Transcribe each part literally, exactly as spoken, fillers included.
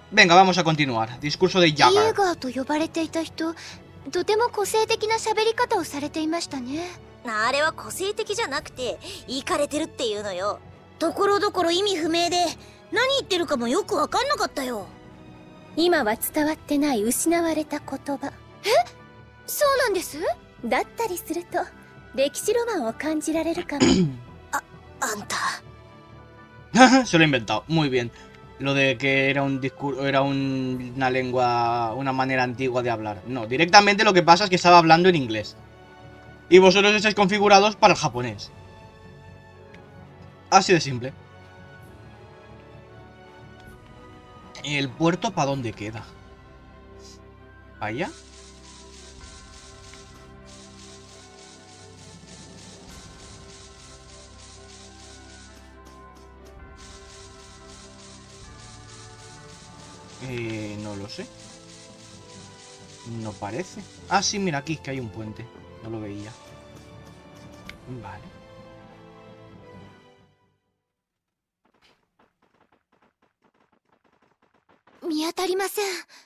Venga, vamos a continuar. Discurso de Jagger. イエガーと呼ばれていた人、とても個性的な喋り方をされていましたね。 あれは個性的じゃなくてイカれてるっていうのよ。ところどころ意味不明で何言ってるかもよくわかんなかったよ。 今は伝わってない失われた言葉。 え、そうなんです？ だったりすると歴史ロマンを感じられるかも。 あ、あんた。 Se lo he inventado. Muy bien. Lo de que era un discurso, era un, una lengua, una manera antigua de hablar. No, directamente lo que pasa es que estaba hablando en inglés. Y vosotros estáis configurados para el japonés. Así de simple. ¿Y el puerto para dónde queda? ¿Allá? Eh, no lo sé. No parece. Ah, sí, mira aquí, que hay un puente. No lo veía. Vale. Miatarimasen.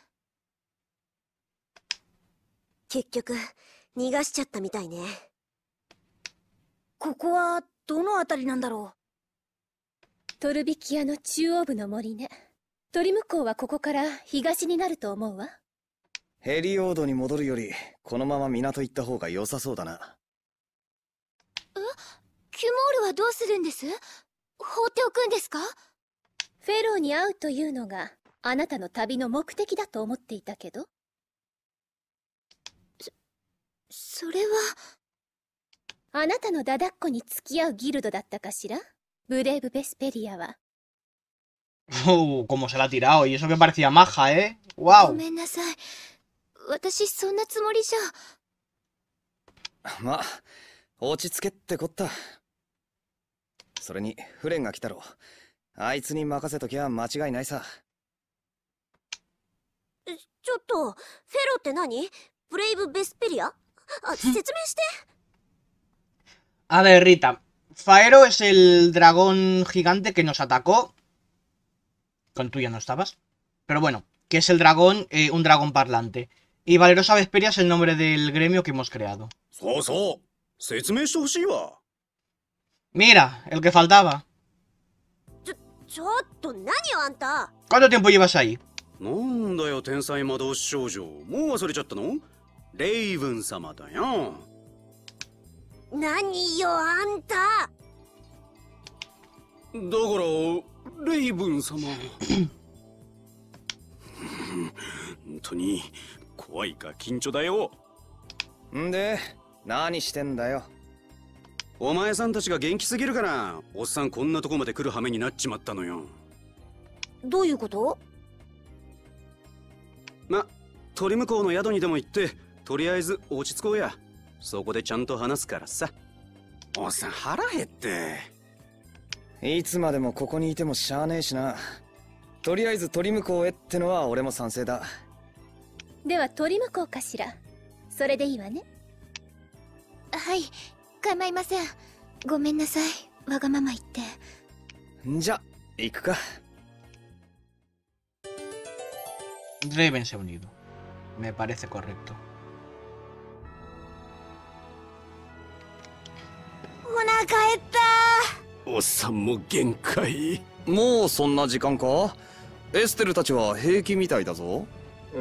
結局逃がしちゃったみたいね。ここはどのあたりなんだろう。トルビキアの中央部の森ね。鳥向こうはここから東になると思うわ。 ヘリオードに戻るよりこのまま港行った方が良さそうだな。 え、キュモールはどうするんです？放っておくんですか？ フェローに会うというのがあなたの旅の目的だと思っていたけど。 そ、それは。 あなたのダダっ子に付き合うギルドだったかしら？ブレイブ・ベスペリアは。 Uh, cómo se la ha tirado. Y eso que parecía maja, ¿eh? ¡Wow! ごめんなさい。私そんなつもりじゃ。まあ、落ち着けってこった。それにフレンが来たろ。あいつに任せときゃ間違いないさ。 ちょっと、フェロって何？ブレイブ・ベスペリア？あ、説明して。 A ver, Rita. Faero es el dragón gigante que nos atacó. Con tú ya no estabas. Pero bueno, que es el dragón, eh, un dragón parlante. Y Valerosa Vesperia es el nombre del gremio que hemos creado. Mira, el que faltaba. ¿Cuánto tiempo llevas ahí? ¿De? 何してんだよ。 お前さんたちが元気すぎるからおっさんこんなとこまで来る羽目になっちまったのよ。 どういうこと？ ま、鳥向こうの宿にでも行ってとりあえず落ち着こうや。そこでちゃんと話すからさ。おっさん腹減って。 いつまでもここにいてもしゃあねえしな。とりあえず鳥向こうへってのは俺も賛成だ。 では鳥向こうかしら。それでいいわね。 はい、構いません。ごめんなさい、わがまま言って。 じゃ、行くか。 Deben se ha unido. Me parece correcto. お腹減った。 おっさんも限界。 もうそんな時間か？エステルたちは平気みたいだぞ。 うん、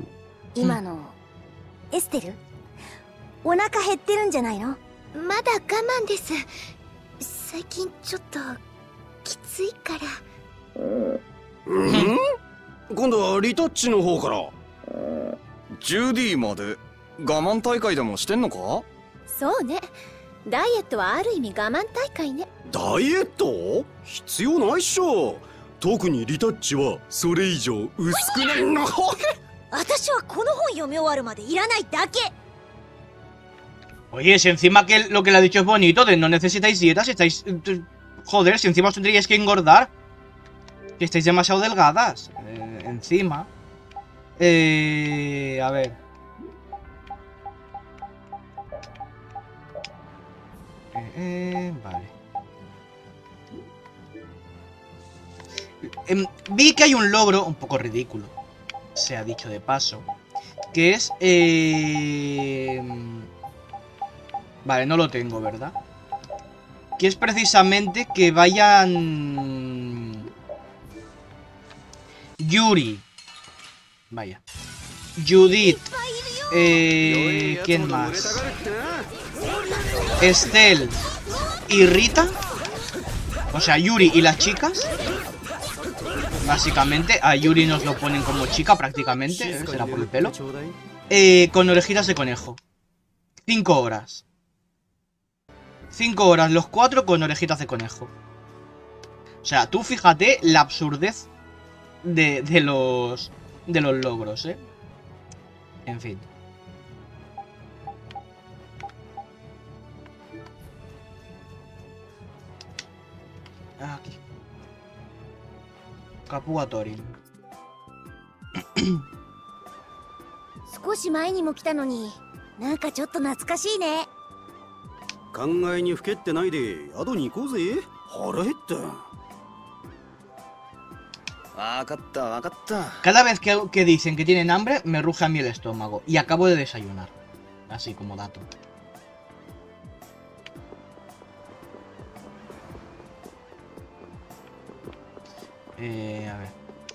今のエステル？お腹減ってるんじゃないの？ まだ我慢です。最近ちょっときついから。 うん？今度はリタッチの方から。 ジュディまで我慢大会でもしてんのか？ そうね。ダイエットはある意味我慢大会ね。 ダイエット？必要ないっしょ。特にリタッチはそれ以上薄くなるの。 私はこの本読み終わるまでいらないだけ。 Oye, si encima que lo que le ha dicho es bonito, de no necesitáis dietas, estáis... Joder, si encima os tendríais que engordar. Que estáis demasiado delgadas. Eh, encima. Eh... A ver. Eh, eh, vale. em, vi que hay un logro, un poco ridículo, se ha dicho de paso, que es... Eh... Vale, no lo tengo, ¿verdad? Que es precisamente que vayan... Yuri. Vaya. Judith. Eh... ¿Quién más? Estelle y Rita. O sea, Yuri y las chicas. Básicamente, a Yuri nos lo ponen como chica prácticamente. ¿eh? Será por el pelo. Eh, con orejitas de conejo. Cinco horas. Cinco horas, los cuatro con orejitas de conejo. O sea, tú fíjate la absurdez de, de los de los logros, ¿eh? En fin. Aquí. Capua Torin. 少し前にも来たのに、なんかちょっと懐かしいね。 考えにふけってないで宿に行こうぜ。腹減った。 わかったわかった。 Cada vez que, que dicen que tienen hambre, me ruge a mí el estómago. Y acabo de desayunar. Así como dato. Eh, a ver.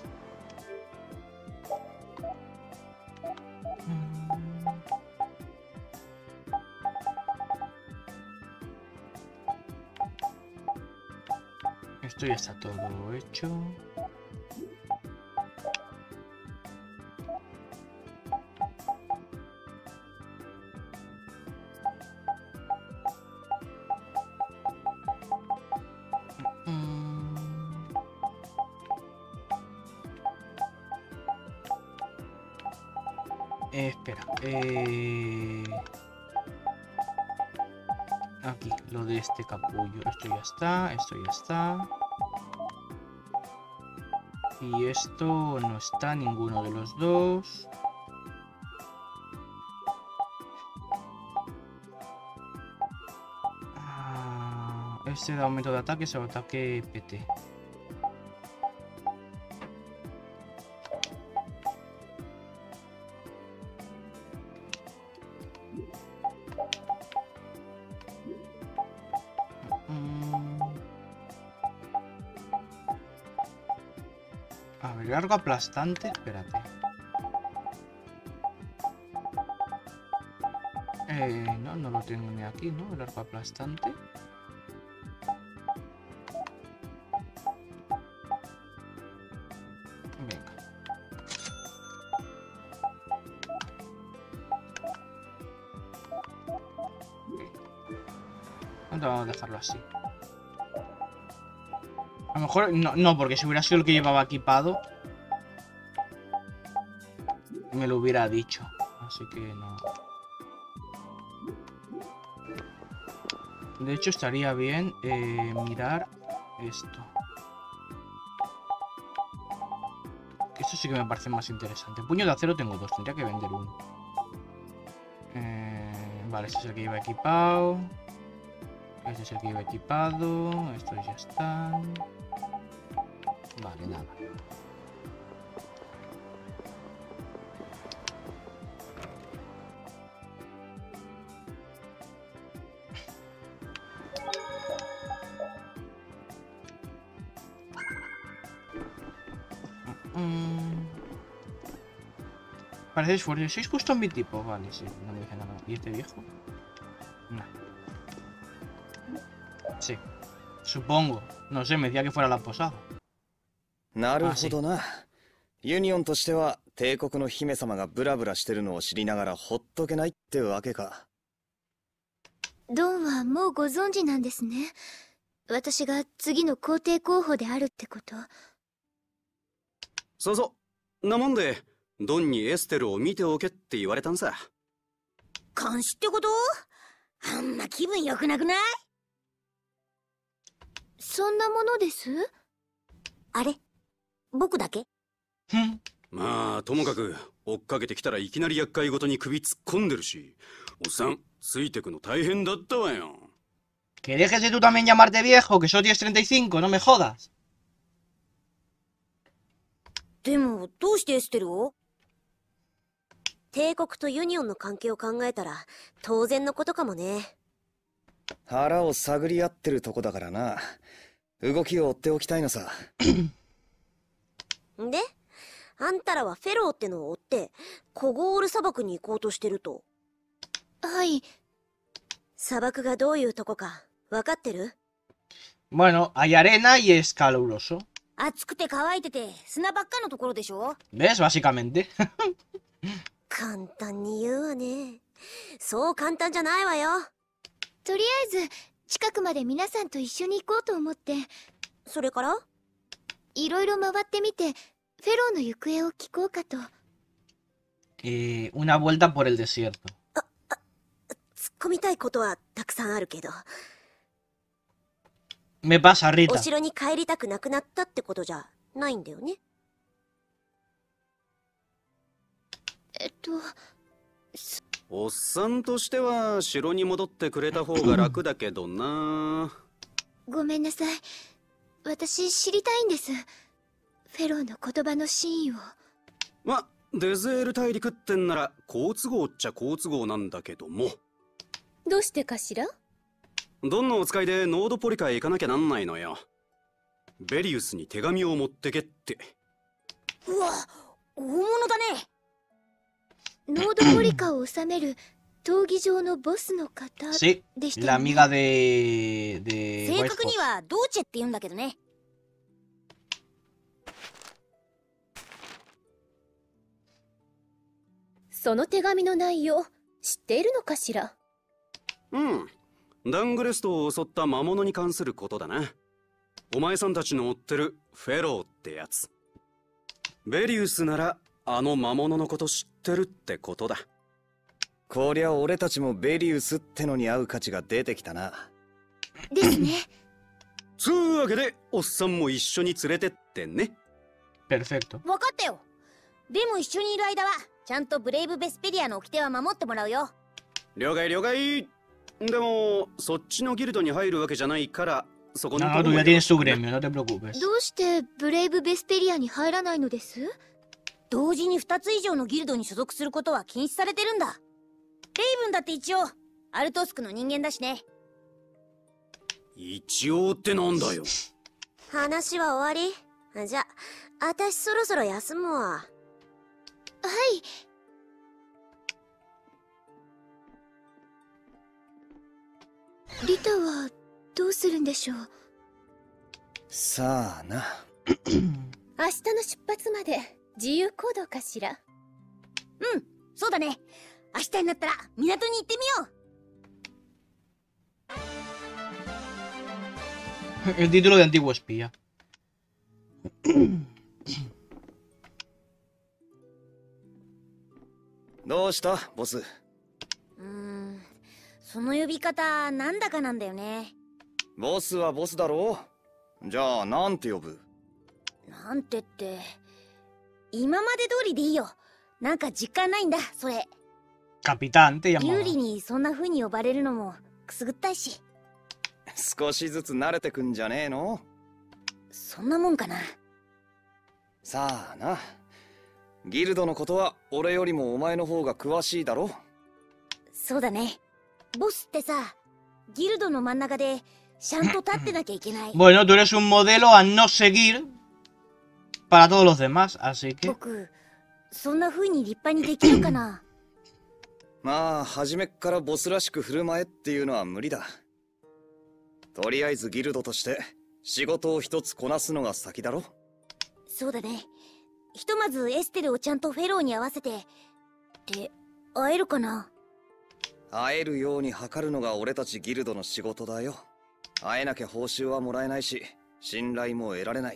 Esto ya está todo hecho. Eh, espera, eh... aquí, lo de este capullo. Esto ya está, esto ya está. Y esto no está ninguno de los dos. Ah, este da aumento de ataque, es ataque P T. A ver, largo aplastante, espérate. Eh, no, no lo tengo ni aquí, ¿no? El arco aplastante. Venga. Vamos a dejarlo así. A lo mejor no, no, porque si hubiera sido el que llevaba equipado, me lo hubiera dicho. Así que no. De hecho, estaría bien eh, mirar esto. Esto sí que me parece más interesante. Puño de acero tengo dos, tendría que vender uno. Eh, vale, este es el que lleva equipado. Este es el que lleva equipado. Estos ya están. Vale, nada. Mm. Parecéis fuertes. ¿Sois justo en mi tipo? Vale, sí, no me dice nada. ¿Y este viejo? No. Sí. Supongo. No sé, me decía que fuera la posada. なるほどな。ユニオンとしては帝国の姫様がブラブラしてるのを知りながらほっとけないってわけか。 ドンはもうご存知なんですね。私が次の皇帝候補であるってこと。 そうそう。なもんでドンにエステルを見ておけって言われたんさ。 監視ってこと？あんま気分良くなくない？ そんなものです？ あれ？僕だけ？ まあともかく追っかけてきたらいきなり厄介ごとに首突っ込んでるし、おっさんついてくの大変だったわよ。 Que dejes de tú también llamarte viejo, que solo tienes treinta y cinco, no me jodas. でもどうしてエステルを？帝国とユニオンの関係を考えたら当然のことかもね。 腹を探り合ってるとこだからな。動きを追っておきたいのさ。 で、あんたらはフェローってのを追ってコゴール砂漠に行こうとしてると。 はい。 砂漠がどういうとこか分かってる？ Bueno, hay arena y es caluroso. 暑くて乾いてて砂ばっかのところでしょ？ ¿Ves? Básicamente. 簡単に言うわね。そう簡単じゃないわよ。 とりあえず近くまで皆さんと一緒に行こうと思って。 それから？ いろいろ回ってみてフェローの行方を聞こうかと。 Eh, una vuelta por el desierto. 突っ込みたいことはたくさんあるけど。 Me pasa, お Rita. 城に帰りたくなくなったってことじゃないんだよね。 えっとおっさんとしては城に戻ってくれた方が楽だけどな。 ごめんなさい。私知りたいんです。フェローの言葉の真意を。 ま、デゼール大陸ってんなら好都合っちゃ好都合なんだけども。 どうしてかしら？ どんなお使いでノードポリカへ行かなきゃなんないのよ。ベリウスに手紙を持ってけって。 うわ、大物だね。 ノードポリカを治める闘技場のボスの方 Sí, でした la よね。 amiga de. de 正 White 確に Fox. はドーチェって言うんだけどね。 その手紙の内容知っているのかしら？ うん。ダングレストを襲った魔物に関することだな。お前さんたちの追ってるフェローってやつ。ベリウスならあの魔物のこと知ってるってことだ。 こりゃ俺たちもベリウスってのに合う価値が出てきたな。 ですね。 つうわけでおっさんも一緒に連れてってね。 Perfecto. 分かったよ。でも一緒にいる間はちゃんとブレイブ・ベスペリアの掟は守ってもらうよ。 了解了解。でもそっちのギルドに入るわけじゃないからそこの No, no, tú ya tienes tu gremio, no te preocupes. どうしてブレイブ・ベスペリアに入らないのです？ 同時にふたつ以上のギルドに所属することは禁止されてるんだ。レイブンだって一応アルトスクの人間だしね。 一応ってなんだよ。 話は終わり。じゃあ私そろそろ休むわ。 はい。リタはどうするんでしょう？ さあな。 明日の出発まで自由行動かしら？ うん、そうだね。明日になったら港に行ってみよう。 El título de antiguo espía. どうしたボス？ うーん、その呼び方なんだかなんだよね。 ボスはボスだろう。じゃあなんて呼ぶ？ なんてって今まで通りでいいよ。なんか実感ないんだそれ。 Capitán te 有 llamaba. 利にそんな風に呼ばれるのもくすぐったいし。 少しずつ慣れてくんじゃねえの？ そんなもんかな。 さあな。ギルドのことは俺よりもお前の方が詳しいだろ？ そうだね。ボスってさ、ギルドの真ん中でちゃんと立ってなきゃいけない。 Bueno, tú eres un modelo a no seguir para todos los demás, así que. 僕そんな風に立派にできるかな？ まあ初めっからボスらしく振る舞えっていうのは無理だ。とりあえずギルドとして仕事を一つこなすのが先だろ。 そうだね。ひとまずエステルをちゃんとフェローに合わせて。で、会えるかな？ 会えるように図るのが俺たちギルドの仕事だよ。会えなきゃ報酬はもらえないし、信頼も得られない。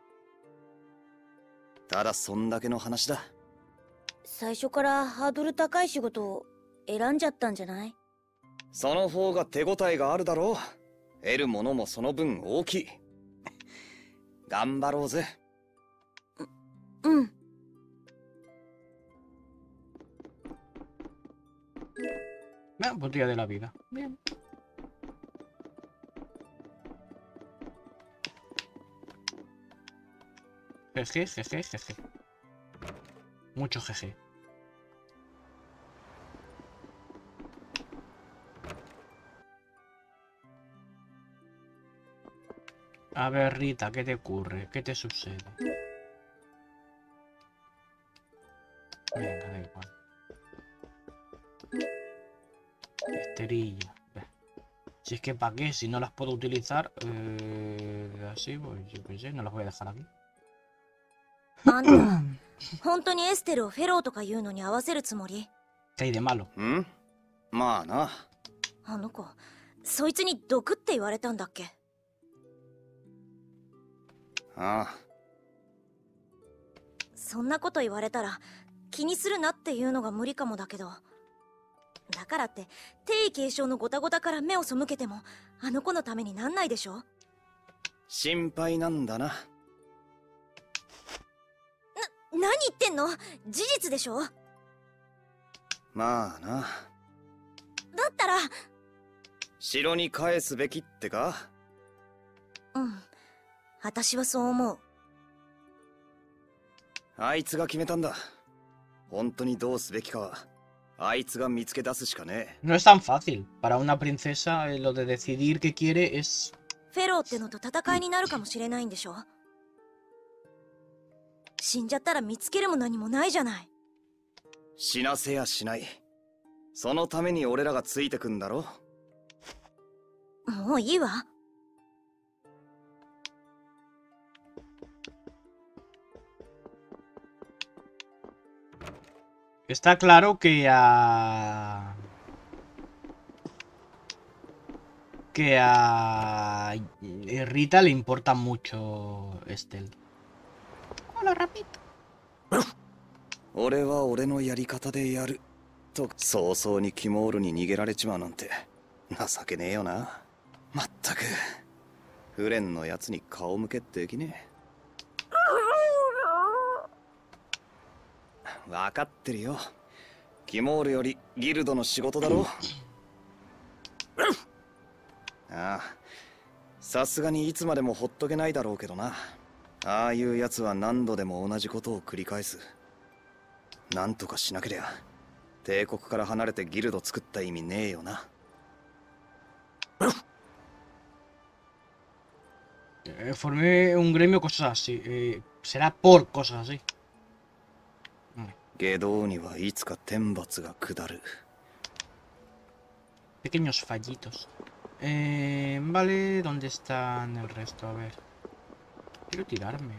ただそんだけの話だ。 最初からハードル高い仕事を選んじゃったんじゃない？ その方が手応えがあるだろう。得るものもその分大きい。頑張ろうぜ。 うん。 Ah, pues día de la vida. Bien. Jeje, jeje, jeje. Mucho jeje. A ver, Rita, ¿qué te ocurre? ¿Qué te sucede? Venga, da igual. Esterilla. Si es que para qué, si no las puedo utilizar, eh, así, pues yo qué sé, no las voy a dejar aquí. あんた本当にエステルをフェローとかいうのに合わせるつもり？ ¿Qué hay de malo? んまあな。 あの子そいつに毒って言われたんだっけ？ ああ。 そんなこと言われたら気にするなっていうのが無理かもだけど、だからって帝位継承のゴタゴタから目を背けてもあの子のためになんないでしょ。 心配なんだな。 な、何言ってんの？事実でしょ。 まあな。 だったら城に返すべきってか？ うん、私はそう思う。 あいつが決めたんだ。本当にどうすべきかはあいつが見つけ出すしかねえ。 No es tan fácil. Para una princesa, eh, lo de decidir qué quiere es... フェローってのと戦いになるかもしれないんでしょ。死んじゃったら見つけるも何もないじゃない。 死なせやしない。そのために俺らがついてくんだろ。 もういいわ。 Está claro que a... Que a Rita le importa mucho Estelle. Hola, rapito. 俺は俺のやり方でやると早々にキモールに逃げられちまうなんて情けねえよな。まったくフレンのやつに顔向けできねえ。分かってるよ。キモールよりギルドの仕事だろ。ああ、さすがにいつまでもほっとけないだろうけどな。ああいうやつは何度でも同じことを繰り返す。なんとかしなけりゃ帝国から離れてギルド作った意味ねえよな。 Eh, formé un gremio, cosas así. Eh, será por cosas así. 下道にはいつか天罰が下る。 Pequeños fallitos. Eh, vale, ¿dónde están el resto? A ver. Quiero tirarme.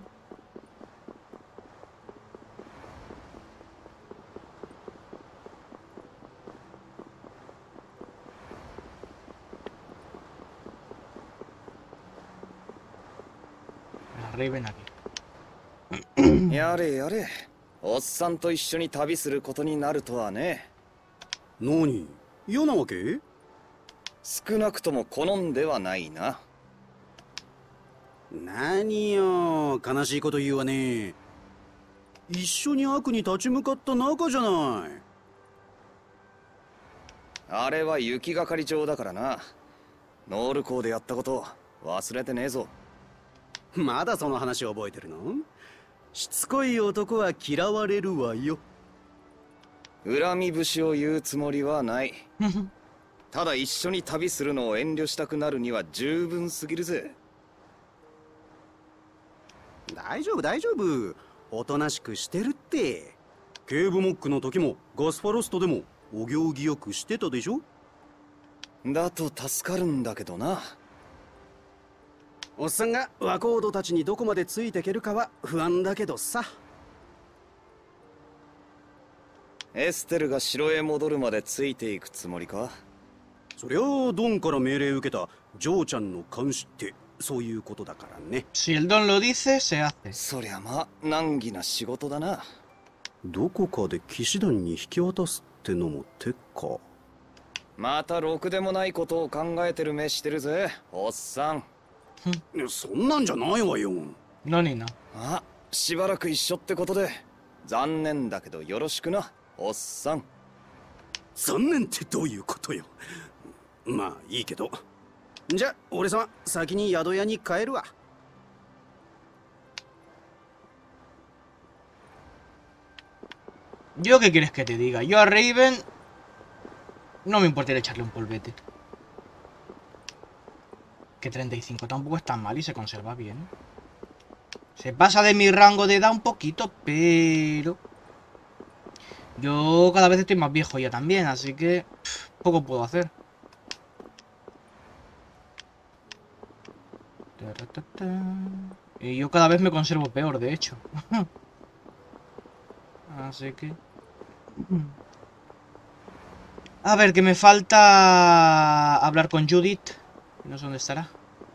El rey ven aquí. やれやれ。おっさんと一緒に旅することになるとはね。 何？嫌なわけ？ 少なくとも好んではないな。 何よ、悲しいこと言うわね。一緒に悪に立ち向かった仲じゃない。 あれは雪がかり上だからな。ノール港でやったこと忘れてねえぞ。 まだその話覚えてるの？しつこい男は嫌われるわよ。 恨み節を言うつもりはない。ただ一緒に旅するのを遠慮したくなるには十分すぎるぜ。 大丈夫大丈夫、おとなしくしてるって。ケーブモックの時もガスファロストでもお行儀よくしてたでしょ。 だと助かるんだけどな。 おっさんが若人たちにどこまでついていけるかは不安だけどさ。 エステルが城へ戻るまでついていくつもりか？ そりゃあドンから命令受けたジョーちゃんの監視ってそういうことだからね。 Si el don lo dice, se hace. そりゃまあ難儀な仕事だな。 どこかで騎士団に引き渡すってのも手か。 またろくでもないことを考えてる目してるぜ、おっさん。 そんなんじゃないわよ。 No ni no. あ、しばらく一緒ってことで残念だけどよろしくな、おっさん。 残念ってどういうことよ。まあいいけど。じゃ俺様先に宿屋に帰るわ。 ¿Yo qué quieres que te diga? Yo a Raven no me importaría echarle un polvete. Que treinta y cinco tampoco es tan mal y se conserva bien. Se pasa de mi rango de edad un poquito, pero... yo cada vez estoy más viejo ya también, así que... pff, poco puedo hacer. Y yo cada vez me conservo peor, de hecho. Así que... a ver, que me falta hablar con Judith. No sé dónde estará.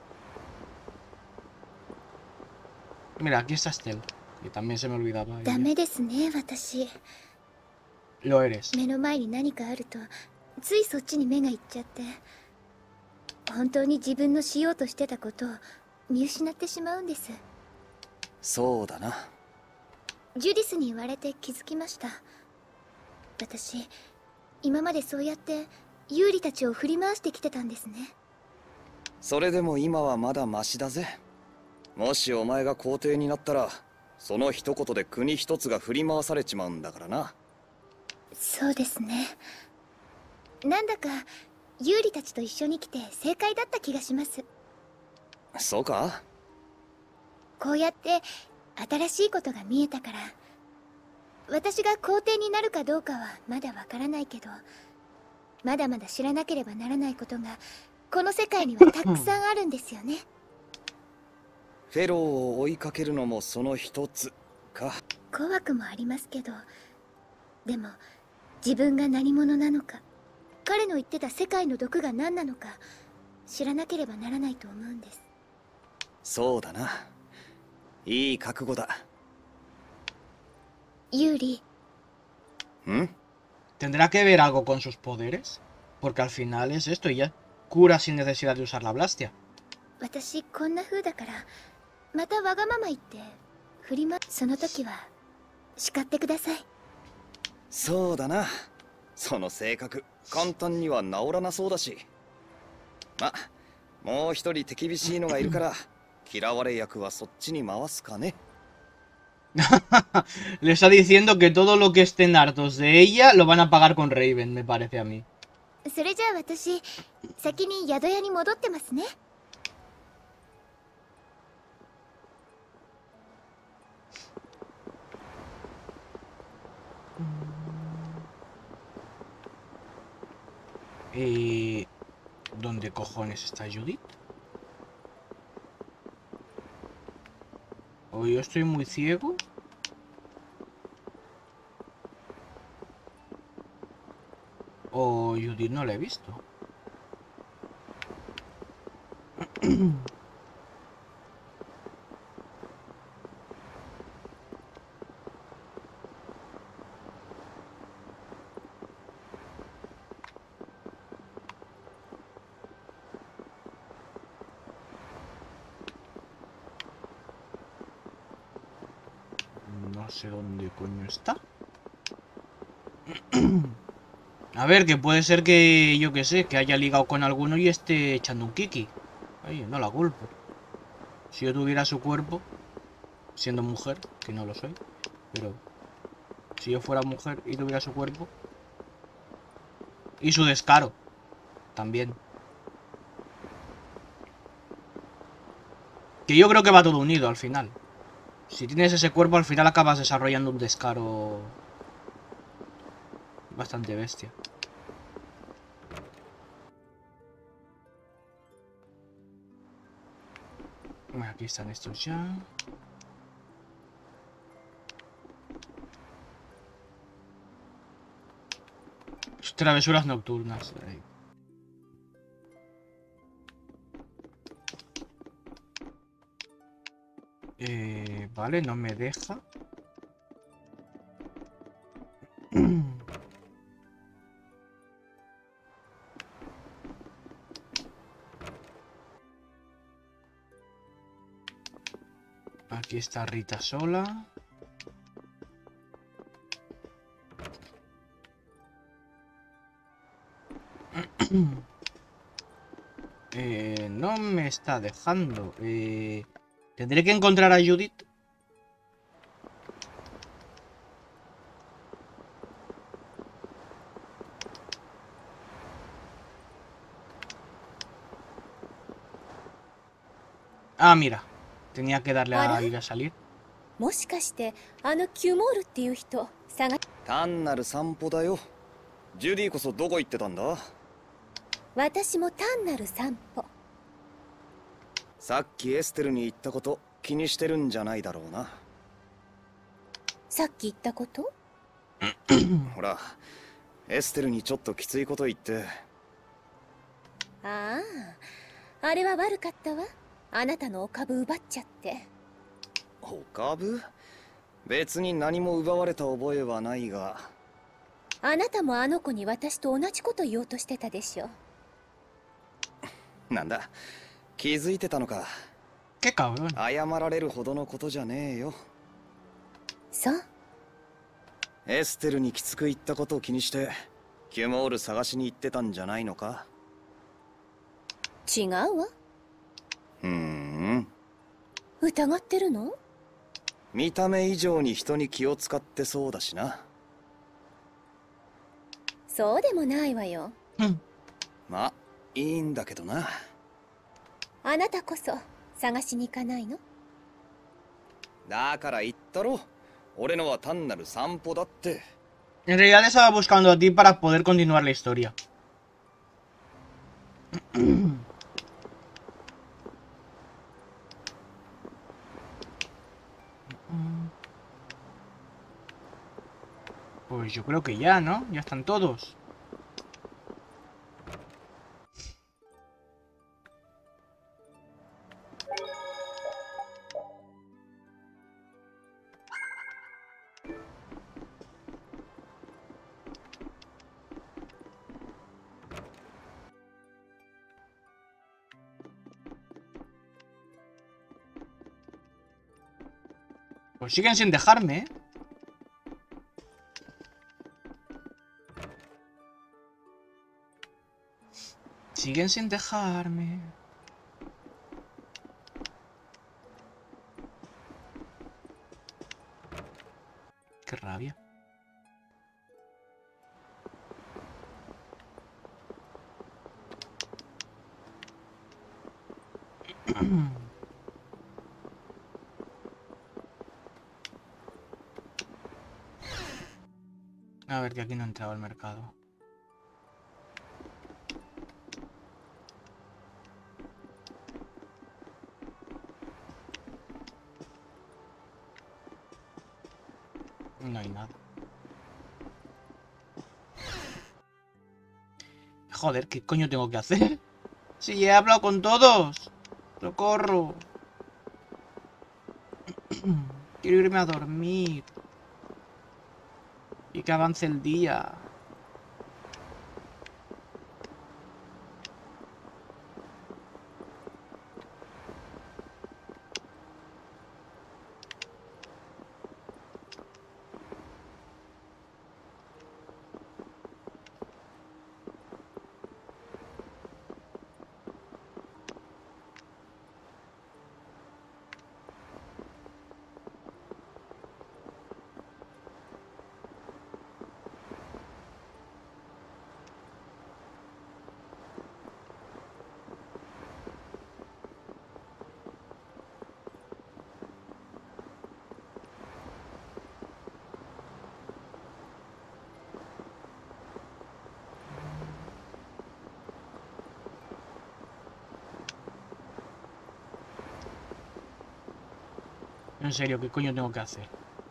Mira, aquí está Estelle. Que también se me olvidaba. ダメですね、私。 Lo eres. 目の前に何かあるとついそっちに目がいっちゃって、本当に自分のしようとしてたことを見失ってしまうんです。 そうだな。 ジュディスに言われて気づきました。私今までそうやってユーリたちを振り回してきてたんですね。 それでも今はまだマシだぜ。もしお前が皇帝になったら、その一言で国一つが振り回されちまうんだからな。 そうですね。なんだかユーリたちと一緒に来て正解だった気がします。 そうか？ こうやって新しいことが見えたから、私が皇帝になるかどうかはまだわからないけど、まだまだ知らなければならないことがこの世界にはたくさんあるんですよね。 フェローを追いかけるのもその一つか。 怖くもありますけど、でも自分が何者なのか、彼の言ってた世界の毒が何なのか知らなければならないと思うんです。 そうだな。いい覚悟だ。 ユーリ。 ん？ ¿Tendrá que ver algo con sus poderes? Porque al final es esto y ya cura sin necesidad de usar la blastia. 私こんな風だからまたわがまま言って振りま、その時は叱ってください。 そうだな。その性格簡単には治らなそうだし。ま、もう一人手厳しいのがいるから嫌われ役はそっちに回すかね。 Le está diciendo que todo lo que estén hartos de ella lo van a pagar con Raven, me parece a mí. それじゃあ私先に宿屋に戻ってますね。 Eh, ¿Dónde cojones está Judith? ¿O yo estoy muy ciego? ¿O Judith no la he visto? No sé dónde coño está. A ver, que puede ser que, yo que sé, que haya ligado con alguno y esté echando un kiki. Ay, no la culpo. Si yo tuviera su cuerpo, siendo mujer, que no lo soy, pero si yo fuera mujer y tuviera su cuerpo, y su descaro, también. Que yo creo que va todo unido al final. Si tienes ese cuerpo, al final acabas desarrollando un descaro bastante bestia. Bueno, aquí están estos ya. Travesuras nocturnas. Ahí. Eh, vale, no me deja. Aquí está Rita sola. eh, no me está dejando. Eh... ¿Tendré que encontrar a Judith? Ah, mira. Tenía que darle a Ahora. ir a salir. もしかしてあのキュモールっていう人探単なる散歩だよ。ジュディこそどこ行ってたんだ？ 私も単なる散歩。 さっきエステルに言ったこと気にしてるんじゃないだろうな。 さっき言ったこと？ ほら、エステルにちょっときついこと言って。 ああ、あれは悪かったわ。あなたのお株奪っちゃって。 お株？別に何も奪われた覚えはないが。 あなたもあの子に私と同じこと言おうとしてたでしょ。 なんだ、気づいてたのか。 Qué cabrón. 謝られるほどのことじゃねえよ。 そう。 エステルにきつく言ったことを気にしてキュモール探しに行ってたんじゃないのか？ 違うわ。 うーん。 疑ってるの？ 見た目以上に人に気を使ってそうだしな。 そうでもないわよ。 まあいいんだけどな。 あなたこそ探しに行かないの？ だから言ったろ。俺のは単なる散歩だって。 En realidad estaba buscando a ti para poder continuar la historia. Pues yo creo que ya, ¿no? Ya están todos. Pues siguen sin dejarme, ¿eh? Siguen sin dejarme. Qué rabia. A ver, que aquí no he entrado al mercado. No hay nada. Joder, ¿qué coño tengo que hacer? Si he hablado con todos. ¡Socorro! Quiero irme a dormir. Y que avance el día. En serio, ¿qué coño tengo que hacer?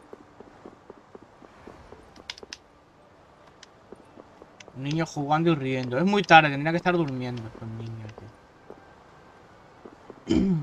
Niños jugando y riendo. Es muy tarde, tendría que estar durmiendo estos niños, tío.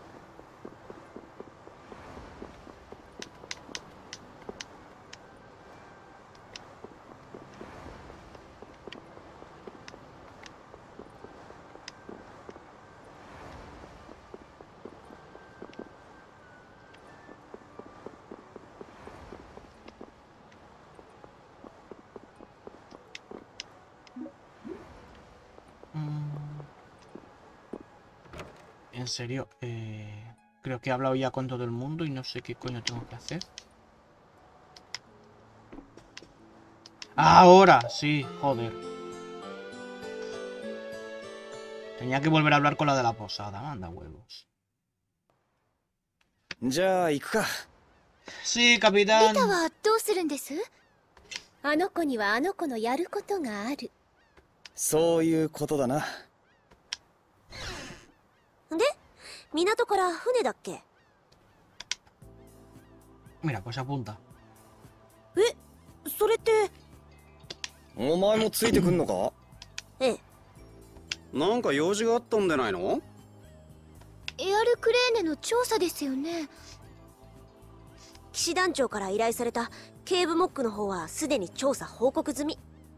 En serio, eh, creo que he hablado ya con todo el mundo y no sé qué coño tengo que hacer. Ahora, sí, joder. Tenía que volver a hablar con la de la posada, manda huevos. じゃあ行くか。 Sí, リ capitán. タはどうするんです？ あの子にはあの子のやることがある。 そういうことだな。 で、港から船だっけ？ Mira, pues apunta. え、それって。 お前もついてくんのか？ ええ。 なんか用事があったんでないの？ エアルクレーネの調査ですよね。 騎士団長から依頼されたケーブモックの方はすでに調査報告済み。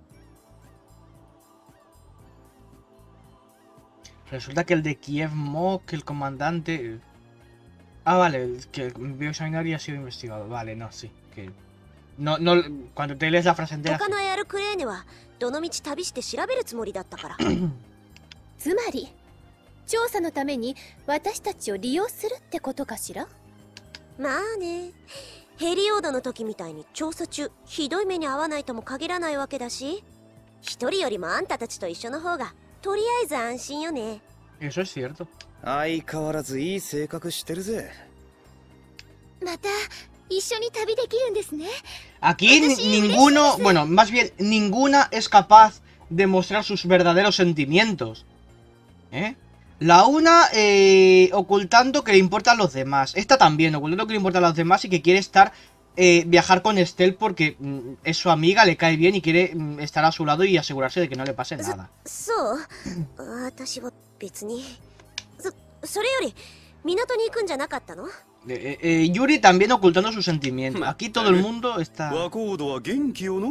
Resulta que el de Kiev Mok, el comandante... Ah, vale, que vio examinar y ha sido investigado. Vale, no, sí, que... No, no, cuando te lees la frase entera... 他のエアルクレーネはどの道旅して調べるつもりだったから。 つまり調査のために私たちを利用するってことかしら？ まあね、ヘリオードの時みたいに調査中ひどい目に遭わないとも限らないわけだし、一人よりもあんたたちと一緒の方がとりあえず安心よね。 Eso es cierto. 相変わらずいい性格してるぜ。 また一緒に旅できるんですね。 Aquí ni- ninguno, bueno, más bien ninguna es capaz de mostrar sus verdaderos sentimientos. ¿Eh? La una eh, ocultando que le importan los demás. Esta también, ocultando que le importan los demás y que quiere estar, eh, viajar con Estelle porque mm, es su amiga, le cae bien y quiere mm, estar a su lado y asegurarse de que no le pase nada. そう、私は別に。そ、それより港に行くんじゃなかったの？ Eh, eh, Yuri también ocultando sus sentimientos. Aquí todo el mundo está... ワコードは元気よの。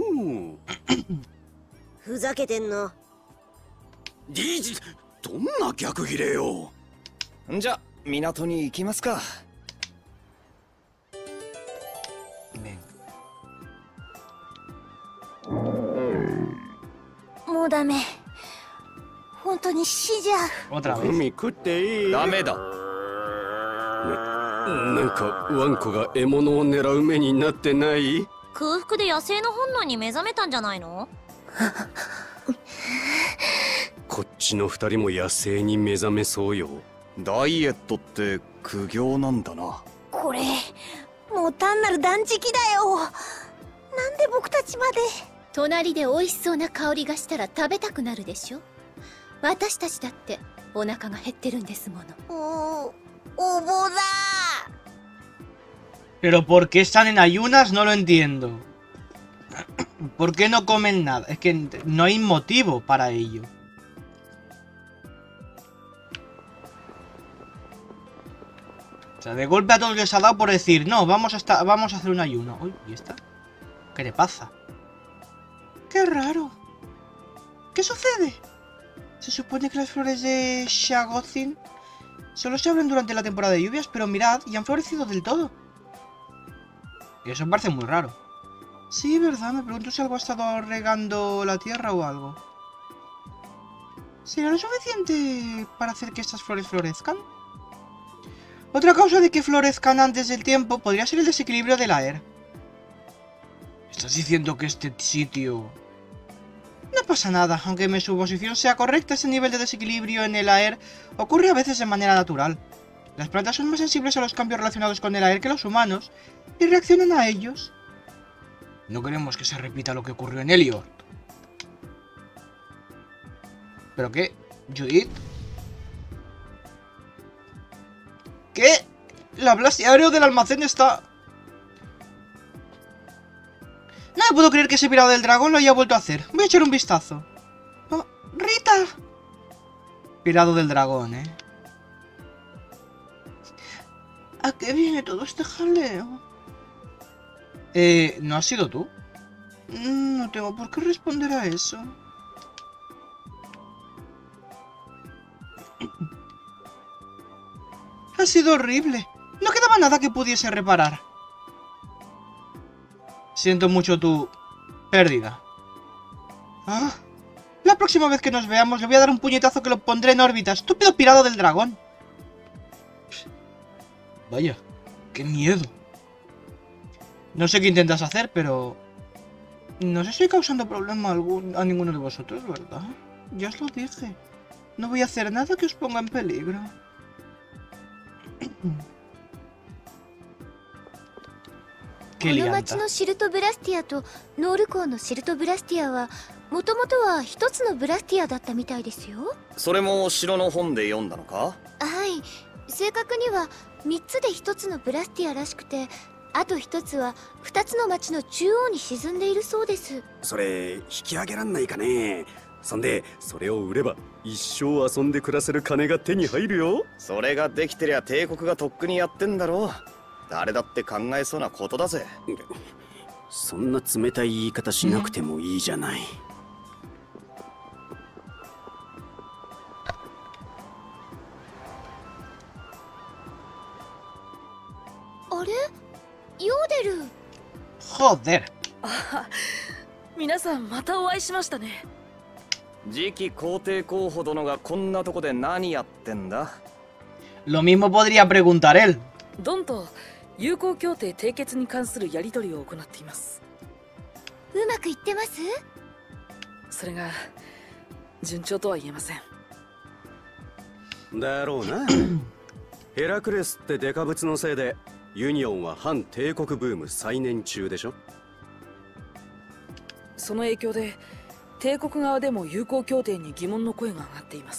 ふざけてんの。 じじ、どんな逆ギレよ。 じゃ港に行きますか。 Ven. もうダメ。本当に死んじゃう。 Otra vez. 海食っていい？ ダメだ。 なんかワンコが獲物を狙う目になってない？ 空腹で野生の本能に目覚めたんじゃないの？ こっちの二人も野生に目覚めそうよ。 ダイエットって苦行なんだな。 これもう単なる断食だよ。なんで僕たちまで。 隣で美味しそうな香りがしたら食べたくなるでしょ。私たちだってお腹が減ってるんですもの。 おおぼだ。 Pero ¿por qué están en ayunas? No lo entiendo. ¿Por qué no comen nada? Es que no hay motivo para ello. O sea, de golpe a todos les ha dado por decir, no, vamos a, estar, vamos a hacer un ayuno. Uy, ¿y esta? ¿Qué le pasa? ¡Qué raro! ¿Qué sucede? Se supone que las flores de Shagothin solo se abren durante la temporada de lluvias, pero mirad, y han florecido del todo. Y eso me parece muy raro. Sí, ¿verdad? Me pregunto si algo ha estado regando la tierra o algo. ¿Será lo suficiente para hacer que estas flores florezcan? Otra causa de que florezcan antes del tiempo podría ser el desequilibrio del aire. ¿Estás diciendo que este sitio...? No pasa nada, aunque mi suposición sea correcta, ese nivel de desequilibrio en el aire ocurre a veces de manera natural. Las plantas son más sensibles a los cambios relacionados con el aire que los humanos, y reaccionan a ellos. No queremos que se repita lo que ocurrió en Eliot. ¿Pero qué? ¿Judith? ¿Qué? La blastiario del almacén está... No me puedo creer que ese pirado del dragón lo haya vuelto a hacer. Voy a echar un vistazo. Oh, ¡Rita! Pirado del dragón, ¿eh? ¿A qué viene todo este jaleo? Eh, ¿no has sido tú? No tengo por qué responder a eso. Ha sido horrible. No quedaba nada que pudiese reparar. Siento mucho tu pérdida. Ah, la próxima vez que nos veamos le voy a dar un puñetazo que lo pondré en órbita. Estúpido pirado del dragón. Vaya, qué miedo. No sé qué intentas hacer, pero... No os estoy causando problema algún, a ninguno de vosotros, ¿verdad? Ya os lo dije. No voy a hacer nada que os ponga en peligro. Qué この lianta. 町のシルトブラスティアとノール港のシルトブラスティアはもともとは一つのブラスティアだったみたいですよ。 それも城の本で読んだのか？ はい、正確にはみっつでひとつのブラスティアらしくて、あとひとつはふたつの町の中央に沈んでいるそうです。 それ引き上げらんないかね。そんでそれを売れば一生遊んで暮らせる金が手に入るよ。 それができてりゃ帝国がとっくにやってんだろう。誰だって考えそうなことだぜ。 そんな冷たい言い方しなくてもいいじゃない。 あれ、ヨーデル。 Joder. あ、皆さんまたお会いしましたね。 次期皇帝候補殿がこんなとこで何やってんだ？ Lo mismo podría preguntar él. ドンと友好協定締結に関するやり取りを行っています。 うまくいってます？ それが順調とは言えません。 だろうな。ヘラクレスってデカブツのせいでユニオンは反帝国ブーム再燃中でしょ。 その影響で帝国側でも友好協定に疑問の声が上がっています。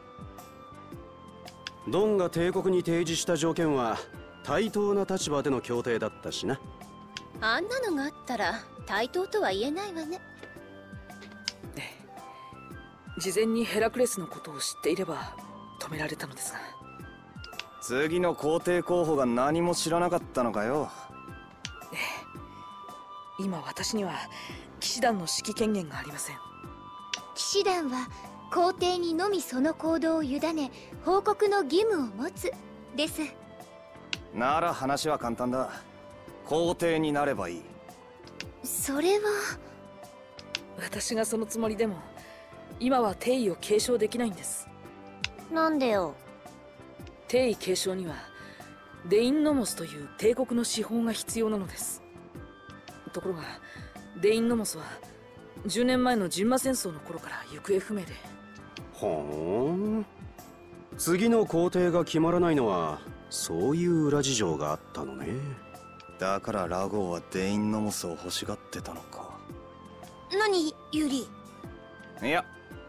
ドンが帝国に提示した条件は対等な立場での協定だったしな。 あんなのがあったら対等とは言えないわね。 ええ、事前にヘラクレスのことを知っていれば止められたのですが。 次の皇帝候補が何も知らなかったのかよ。 ええ、今私には騎士団の指揮権限がありません。 騎士団は皇帝にのみその行動を委ね報告の義務を持つです。 なら話は簡単だ。皇帝になればいい。 それは私がそのつもりでも今は帝位を継承できないんです。 なんでよ。 帝位継承にはデインノモスという帝国の資本が必要なのです。ところがデインノモスはじゅうねんまえのジンマ戦争の頃から行方不明で。 ほーん。次の皇帝が決まらないのはそういう裏事情があったのね。 だからラゴーはデインノモスを欲しがってたのか。 何、ユリ？ いや、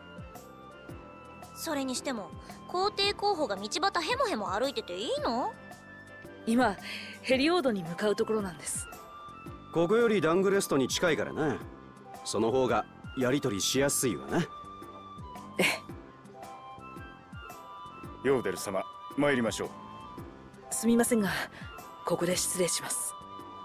それにしても皇帝候補が道端ヘモヘモ歩いてていいの？ 今ヘリオードに向かうところなんです。 ここよりダングレストに近いからな。その方がやり取りしやすいわな。 ええ。 ヨーデル様、参りましょう。 すみませんがここで失礼します。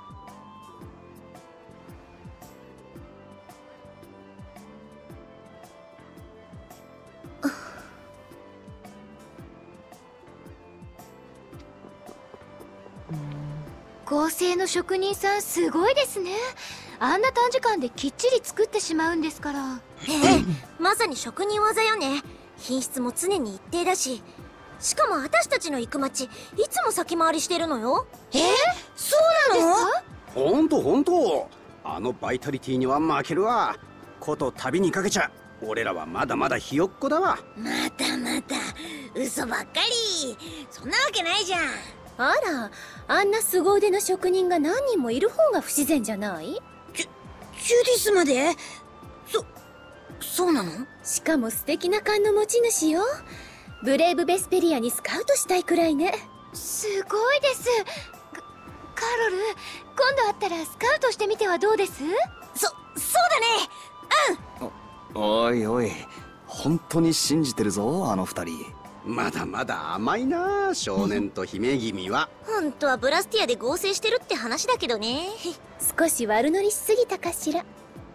合成の職人さんすごいですね。あんな短時間できっちり作ってしまうんですから。 ええ、まさに職人技よね。品質も常に一定だし、しかも私たちの行く町いつも先回りしてるのよ。えー、そうなの？ ほんとほんと。あのバイタリティには負けるわ。こと旅にかけちゃ俺らはまだまだひよっこだわ。 またまた嘘ばっかり。そんなわけないじゃん。 あら、あんな凄腕の職人が何人もいる方が不自然じゃない？ ジュ、ジュディスまで？そ、そうなの？ しかも素敵な勘の持ち主よ。ブレイブ・ベスペリアにスカウトしたいくらいね。 すごいです。カ、カロル、今度会ったらスカウトしてみてはどうです？ そ、そうだね。 うん。お、おいおい、本当に信じてるぞあの二人。 まだまだ甘いな、少年と姫君は。 本当はブラスティアで合成してるって話だけどね。 少し悪乗りしすぎたかしら。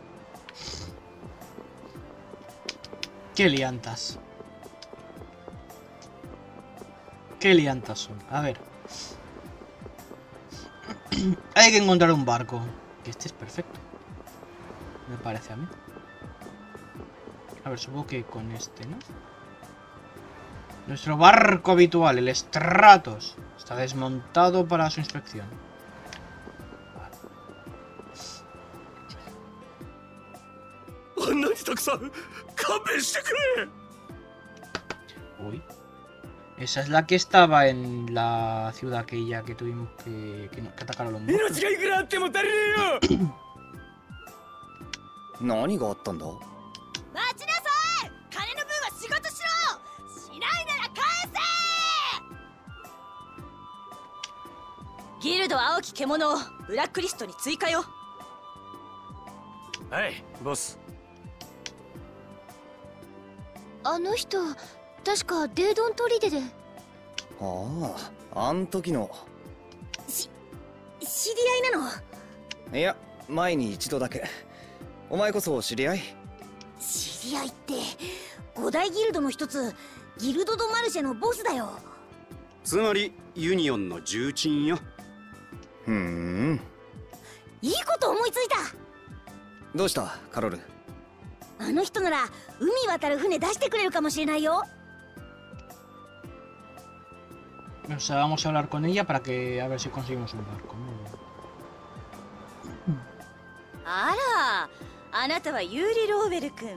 Qué liantas. Qué liantas son. A ver. Hay que encontrar un barco. Que este es perfecto. Me parece a mí. A ver, supongo que con este, ¿no? Nuestro barco habitual, el Stratos, está desmontado para su inspección. Uy. Esa es la que estaba en la ciudad aquella que tuvimos que, que, que atacaron los monstruos. 何があったんだ？ 待ちなさい。金の分は仕事しろ。しないなら返せ。ギルド青き獣をブラックリストに追加よ。 はい、ボス。 あの人確かデードン砦で。 ああ、あん時の。 し知り合いなの？ いや、前に一度だけ。お前こそ知り合い？ 知り合いって五大ギルドの一つギルド・ド・マルシェのボスだよ。 つまりユニオンの重鎮よ。 ふーん。 いいこと思いついた。 どうしたカロル？ あの人なら海渡る船出してくれるかもしれないよ。 O sea, vamos a hablar con ella para que a ver si conseguimos un barco. ¿No? あら、あなたはユーリ・ローベル君。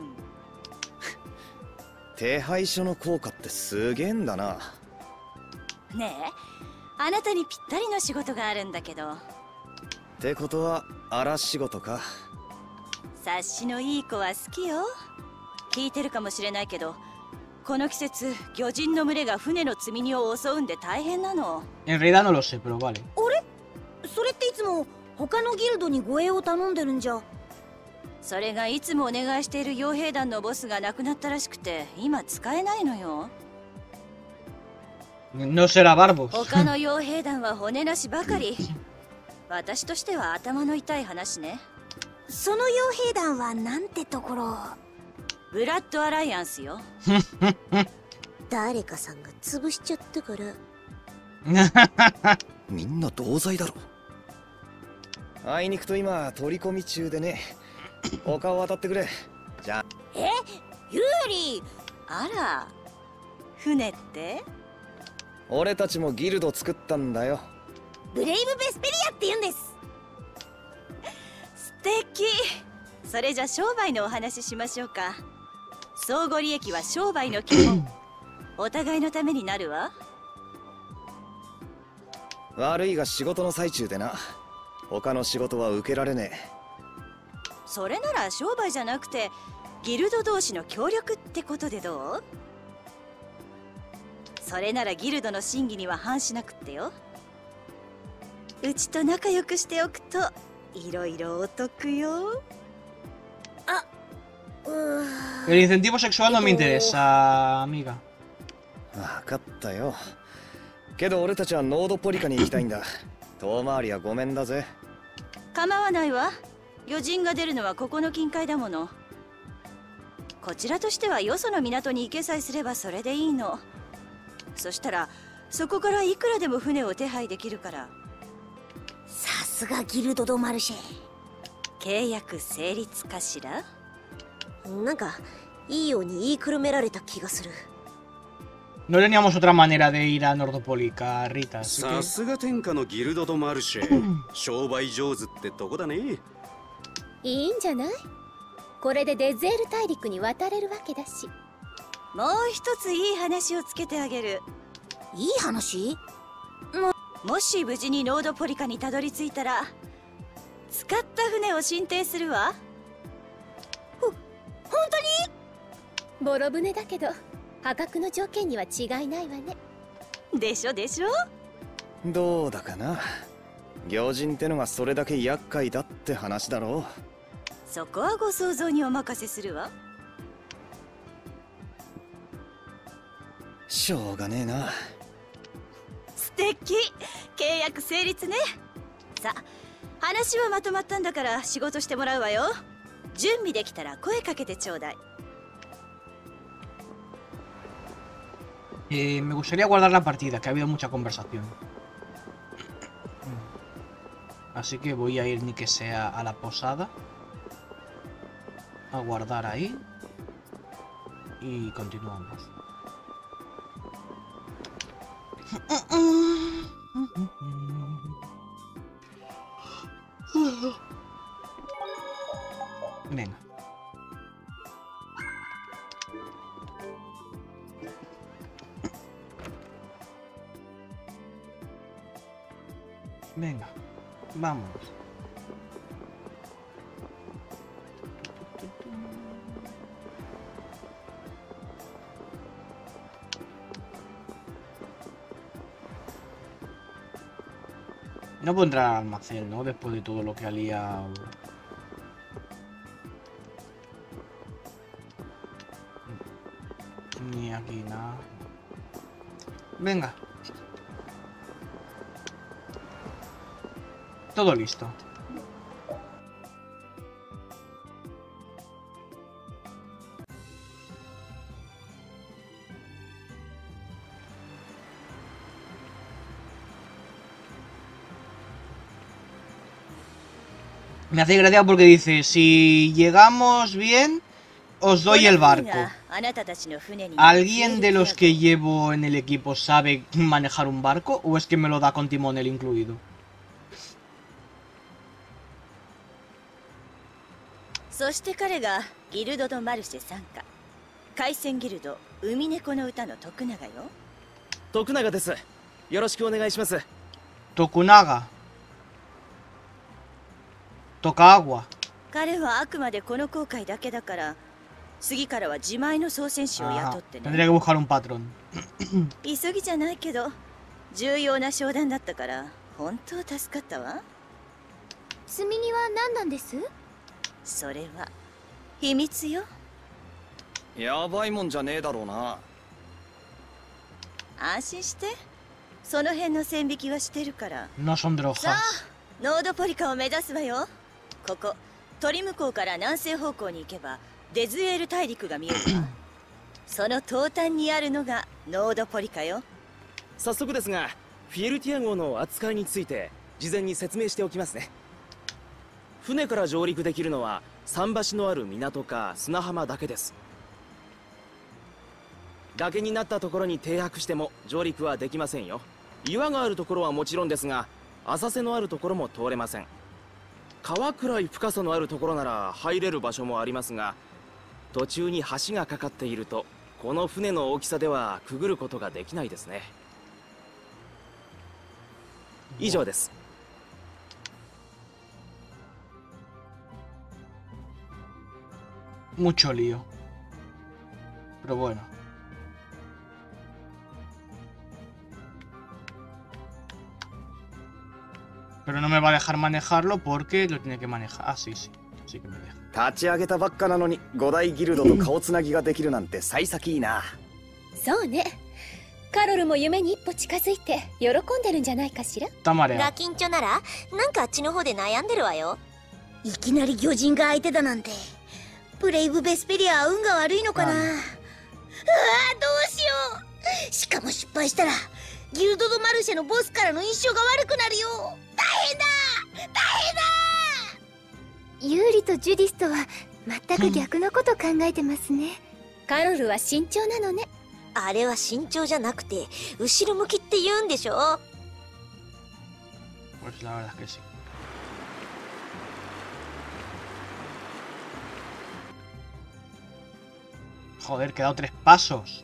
手配書の効果ってすげえんだな。 ねえ、あなたにぴったりの仕事があるんだけど。 ってことは荒仕事か。 察しのいい子は好きよ。聞いてるかもしれないけど、この季節魚人の群れが船の積み荷を襲うんで大変なの。 En realidad no lo sé, pero vale. あれ、それっていつも他のギルドに護衛を頼んでるんじゃ。それがいつもお願いしている傭兵団のボスが亡くなったらしくて今使えないのよ。 No será Barbos. 他の傭兵団は骨なしばかり。私としては頭の痛い話ね。その傭兵団はなんてところ？ブラッドアライアンスよ。誰かさんが潰しちゃったから。 みんな同罪だろ。あいにくと今取り込み中でね。他を渡ってくれ。じゃあ。 え、ユーリ。あら、船って？ 俺たちもギルド作ったんだよ。 ブレイブ・ベスペリアって言うんです。素敵。それじゃ商売のお話ししましょうか。相互利益は商売の基本。お互いのためになるわ。 悪いが仕事の最中でな。他の仕事は受けられねえ。 それなら商売じゃなくてギルド同士の協力ってことでどう？それならギルドの審議には反しなくってよ。うちと仲良くしておくといろいろお得よ。あ、うー。 El incentivo sexual no me interesa, amiga. 分かったよ。けど俺たちはノードポリカに行きたいんだ。遠回りはごめんだぜ。 構わないわ。余人が出るのはここの近海だもの。こちらとしてはよその港に行けさえすればそれでいいの。そしたらそこからいくらでも船を手配できるから。さすがギルド・ド・マルシェ。契約成立かしら。なんかいいように言いくるめられた気がする。 No teníamos otra manera de ir a Nordopolica, Rita. さすが天下のギルド・ド・マルシェ。商売上手ってとこだね。 いいんじゃない？これでデゼール大陸に渡れるわけだし。 もう一ついい話をつけてあげる。いい話？も、もし無事にノードポリカにたどり着いたら使った船を進呈するわ。ほ、本当に？ ボロ船だけど破格の条件には違いないわね。 でしょでしょ。 どうだかな。魚人ってのがそれだけ厄介だって話だろう。 そこはご想像にお任せするわ。 しょうがねえな。 素敵。契約成立ね。さあ、話はまとまったんだから仕事してもらうわよ。準備できたら声かけてちょうだい。 Eh, me gustaría guardar la partida, que ha habido mucha conversación. Así que voy a ir ni que sea a la posada. A guardar ahí. Y continuamos. Venga. Venga, vamos. No pondrá al almacén, ¿no? Después de todo lo que ha liado. Ni aquí nada. Venga. Todo listo. Me hace gracia porque dice, si llegamos bien, os doy el barco. ¿Alguien de los que llevo en el equipo sabe manejar un barco o es que me lo da con timonel incluido? そして彼がギルド・ド・マルシェ参加海戦ギルド海猫の歌の徳永よ。 徳永です。よろしくお願いします。 Tokunaga. Toca agua. 彼はあくまでこの航海だけだから次からは自前の操船士を雇ってね。 Tendría que buscar un patrón. 急ぎじゃないけど重要な商談だったから本当助かったわ。 積み荷は何なんです？ それは秘密よ。 やばいもんじゃねえだろうな。 安心して、その辺の線引きはしてるから。 No son drogas. さあ、ノードポリカを目指すわよ。ここ鳥向こうから南西方向に行けばデズエール大陸が見えるわ。その東端にあるのがノードポリカよ。 早速ですが、フィエルティア号の扱いについて事前に説明しておきますね。 船から上陸できるのは桟橋のある港か砂浜だけです。崖になったところに停泊しても上陸はできませんよ。岩があるところはもちろんですが、浅瀬のあるところも通れません。川くらい深さのあるところなら入れる場所もありますが、途中に橋がかかっているとこの船の大きさではくぐることができないですね。以上です。 Mucho lío. Pero bueno. Pero no me va a dejar manejarlo porque lo tiene que manejar. Ah, sí, sí. Sí que me deja. 立ち上げたばっかなのに五大ギルドと顔つなぎができるなんて幸先いいな。 そうね。カロルも夢に一歩近づいて喜んでるんじゃないかしら。 ガキンチョならなんかあっちの方で悩んでるわよ。いきなり魚人が相手だなんて。 ブレイブ・ベスペリアは運が悪いのかな。うわあ、どうしよう。しかも失敗したらギルド・ド・マルシェのボスからの印象が悪くなるよ。大変だ大変だ。 ユーリとジュディスとは全く逆のこと考えてますね。 カロルは慎重なのね。 あれは慎重じゃなくて後ろ向きって言うんでしょ。 Pues la verdad es que sí. Joder, quedado tres pasos.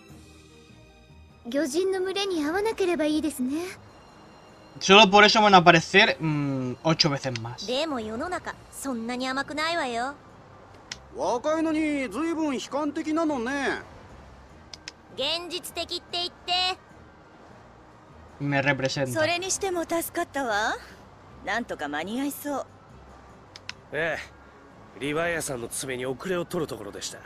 魚人の群れに会わなければいいですね。 Solo por eso van a aparecer mmm, ocho veces más. でも世の中そんなに甘くないわよ。 若いのに随分悲観的なのね。 現実的って言って。 Me representa. それにしても助かったわ。なんとか間に合いそう。 ええ、リヴァイアさんの爪に遅れを取るところでした。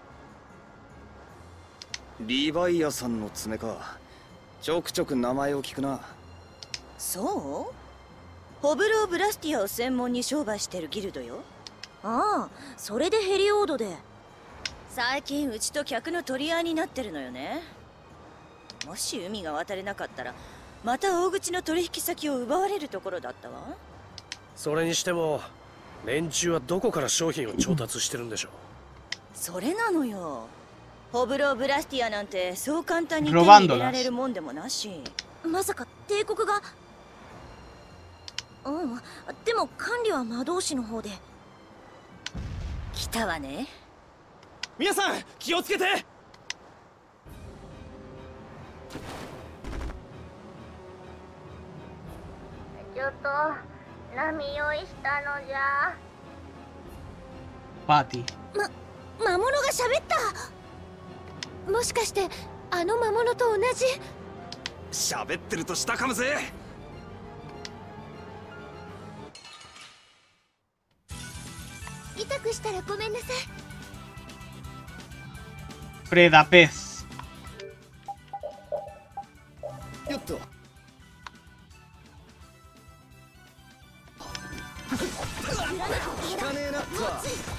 リヴァイアさんの爪か。ちょくちょく名前を聞くな。 そう？ホブロー・ブラスティアを専門に商売してるギルドよ。 ああ、それでヘリオードで。 最近うちと客の取り合いになってるのよね。もし海が渡れなかったらまた大口の取引先を奪われるところだったわ。 それにしても連中はどこから商品を調達してるんでしょう。 それなのよ。 ホブロー・ブラスティアなんてそう簡単に手に入れられるもんでもなし。 まさか帝国が。うん、でも管理は魔導士の方で。 来たわね。 皆さん気をつけて。 状ょと波酔いしたのじゃ。 パーティー。 ま、魔物が喋った。 もしかしてあの魔物と同じ。 喋ってるとしたかむぜ。 痛くしたらごめんなさい。 プレダペス。 よっと。聞かねえなっと。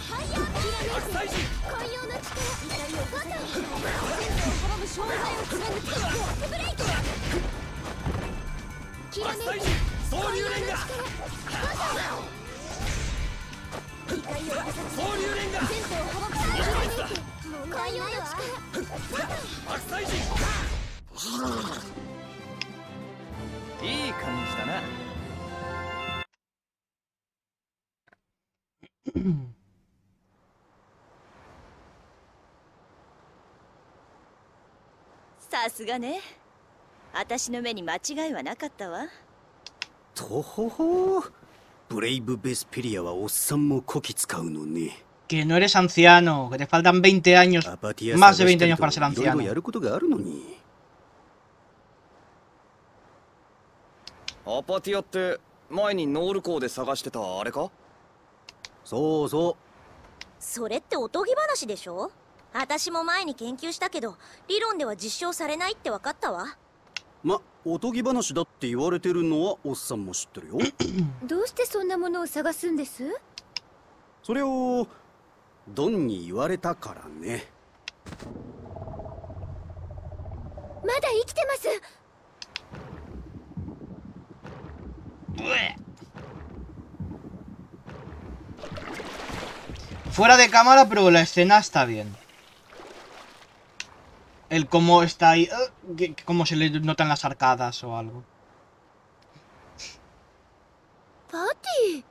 海洋の力、怒りを起こせ。滅ぶ障害を貫き、ブレイク。きらめき、 総流連が。 怒りを起こせ。 総流連が。 全部を滅ぶ。問題ないわ。 白菜人。いい感じだな。 さすがね。私の目に間違いはなかったわ。 とほほ。ブレイブ・ベスペリアはおっさんもこき使うのね。 Que no eres anciano, que te faltan veinte años, más de veinte años para ser anciano. やることがあるのに。 アパティアって前にノール港で探してたあれか？ そうそう。 それっておとぎ話でしょ？私も前に研究したけど理論では実証されないって分かったわ。 ま、おとぎ話だって言われてるのはおっさんも知ってるよ。 どうしてそんなものを探すんです？ それをドンに言われたからね。 まだ生きてます。 Fuera de cámara, pero la escena está bien. El cómo está ahí, uh, cómo se le notan las arcadas o algo. ¡Patty!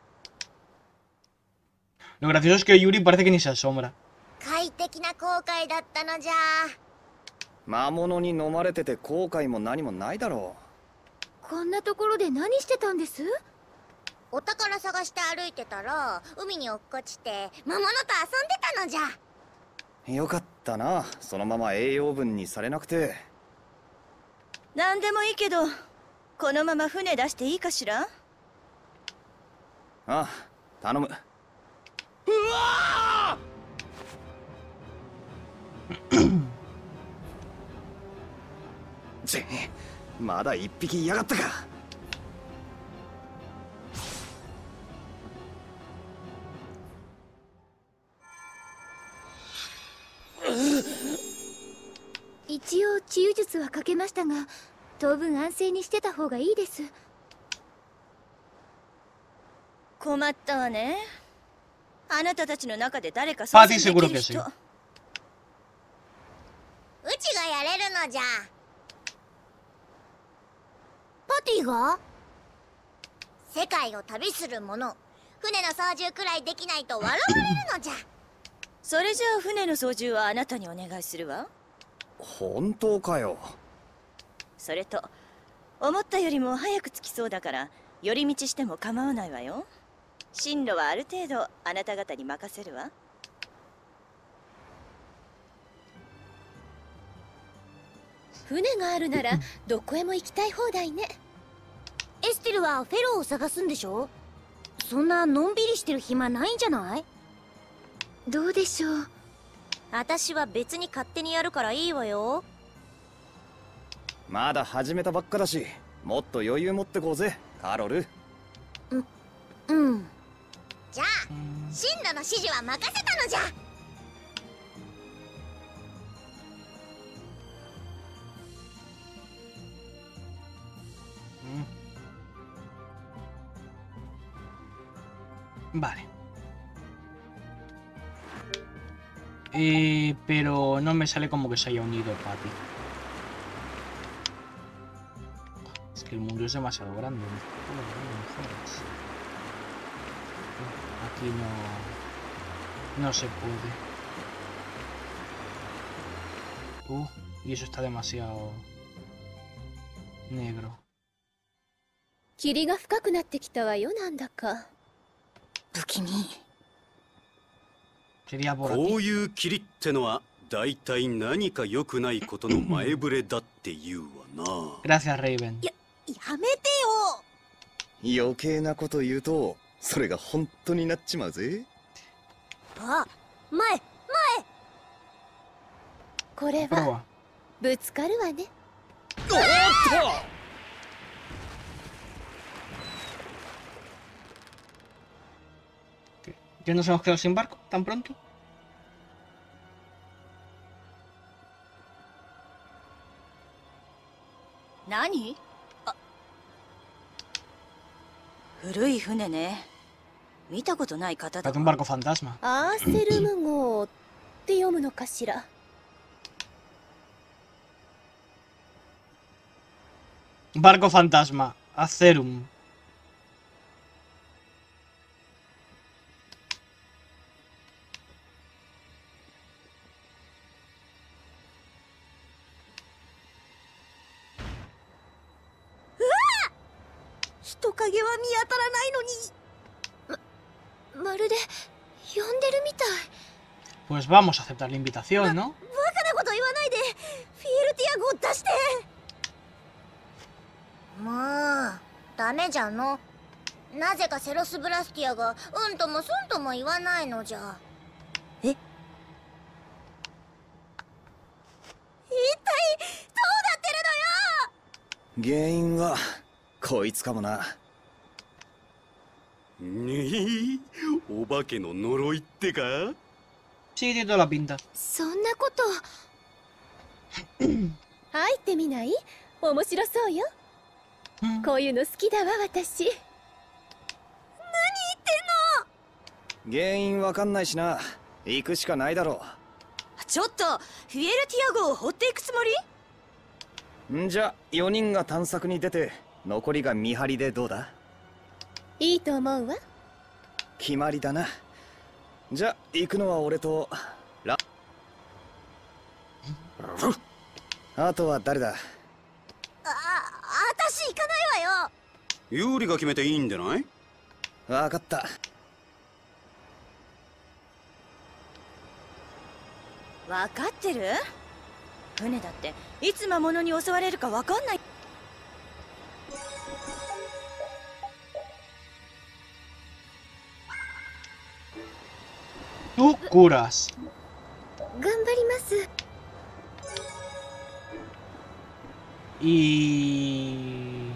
Lo gracioso es que Yuri parece que ni se asombra. 快適な航海だったのじゃ。 魔物に飲まれてて後悔も何もないだろう。こんなところで何してたんです？ お宝探して歩いてたら海に落っこちて魔物と遊んでたのじゃ。 よかったな、そのまま栄養分にされなくて。 何でもいいけどこのまま船出していいかしら？ ああ、頼む。うわぜ、まだ一匹いやがったか。 一応治癒術はかけましたが、当分安静にしてた方がいいです。 困ったわね。あなたたちの中で誰か操作できる人。うちがやれるのじゃ。パティが？世界を旅する者、船の操縦くらいできないと笑われるのじゃ。 それじゃあ船の操縦はあなたにお願いするわ。 本当かよ。 それと思ったよりも早く着きそうだから寄り道しても構わないわよ。進路はある程度あなた方に任せるわ。 船があるならどこへも行きたい放題ね。 エステルはフェローを探すんでしょ？そんなのんびりしてる暇ないんじゃない？ どうでしょう。 私は別に勝手にやるからいいわよ。 まだ始めたばっかだし、もっと余裕持ってこうぜ、カロル。 う、うん。じゃあ、進路の指示は任せたのじゃ。 Vale. Eh, pero no me sale como que se haya unido Patty. Es que el mundo es demasiado grande. Aquí no... No se puede. Uh, y eso está demasiado... negro. 霧が深くなってきたわよ、なんだか。 不気味。 こういう霧ってのはだいたい何か良くないことの前触れだって言うわな。 Gracias, Raven。 や、やめてよ。余計なこと言うと、それが本当になっちまうぜ。 あ、前、前。 これはぶつかるわね。 おっと。¿Ya nos hemos quedado sin barco tan pronto? 何？あ、古い船ね。見たことない方だ。 Un barco fantasma。 アーセルム号って読むのかしら。 Barco fantasma。Acerum。 人影は見当たらないのに。 ま、まるで呼んでるみたい。 Pues vamos a aceptar la invitación, ¿no? バカなこと言わないで。フィエルティア号出して。もうダメじゃの。なぜかセロスブラスティアがうんともすんとも言わないのじゃ。え、一体どうなってるのよ。 原因はこいつかもな。 ねえ、お化けの呪いってか。 Sí, tiene toda la pinta。 そんなこと入ってみない？面白そうよ。こういうの好きだわ、私。 何言ってんの？ 原因わかんないしな。行くしかないだろちょっとフィエルティア号を放っていくつもり？ んじゃよにんが探索に出て、残りが見張りでどうだ？ いいと思うわ。 決まりだな。じゃ行くのは俺とラ。あとは誰だ？ あ、あたし行かないわよ。 ユーリが決めていいんでない？ わかった。 わかってる？船だっていつ魔物に襲われるかわかんない。 Tú curas。 頑張ります。 Y...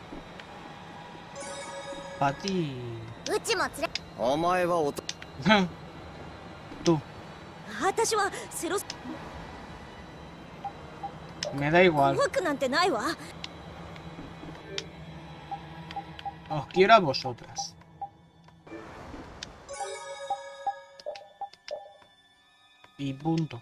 para ti。 うちも連れ。 お前はおと。 Tú。 私はセロス。 Me da igual。 怖くなんてないわ。 Os quiero a vosotras。Y punto。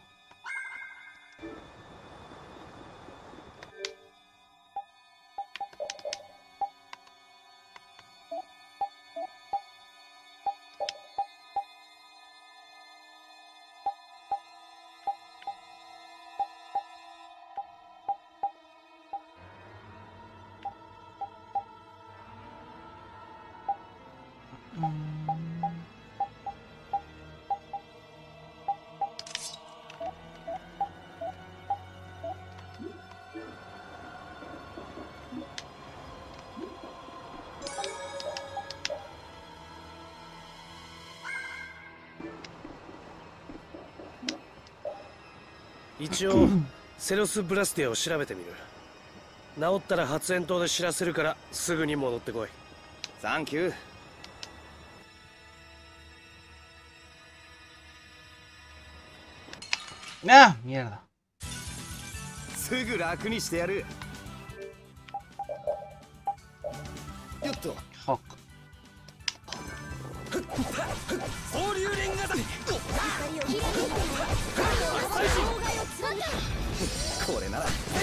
一応セロスブラスティアを調べてみる。治ったら発煙筒で知らせるからすぐに戻ってこい。 サンキュー。 ああ、mierda。 すぐ楽にしてやる。よっと。 ホック。 総流連がだ。これなら。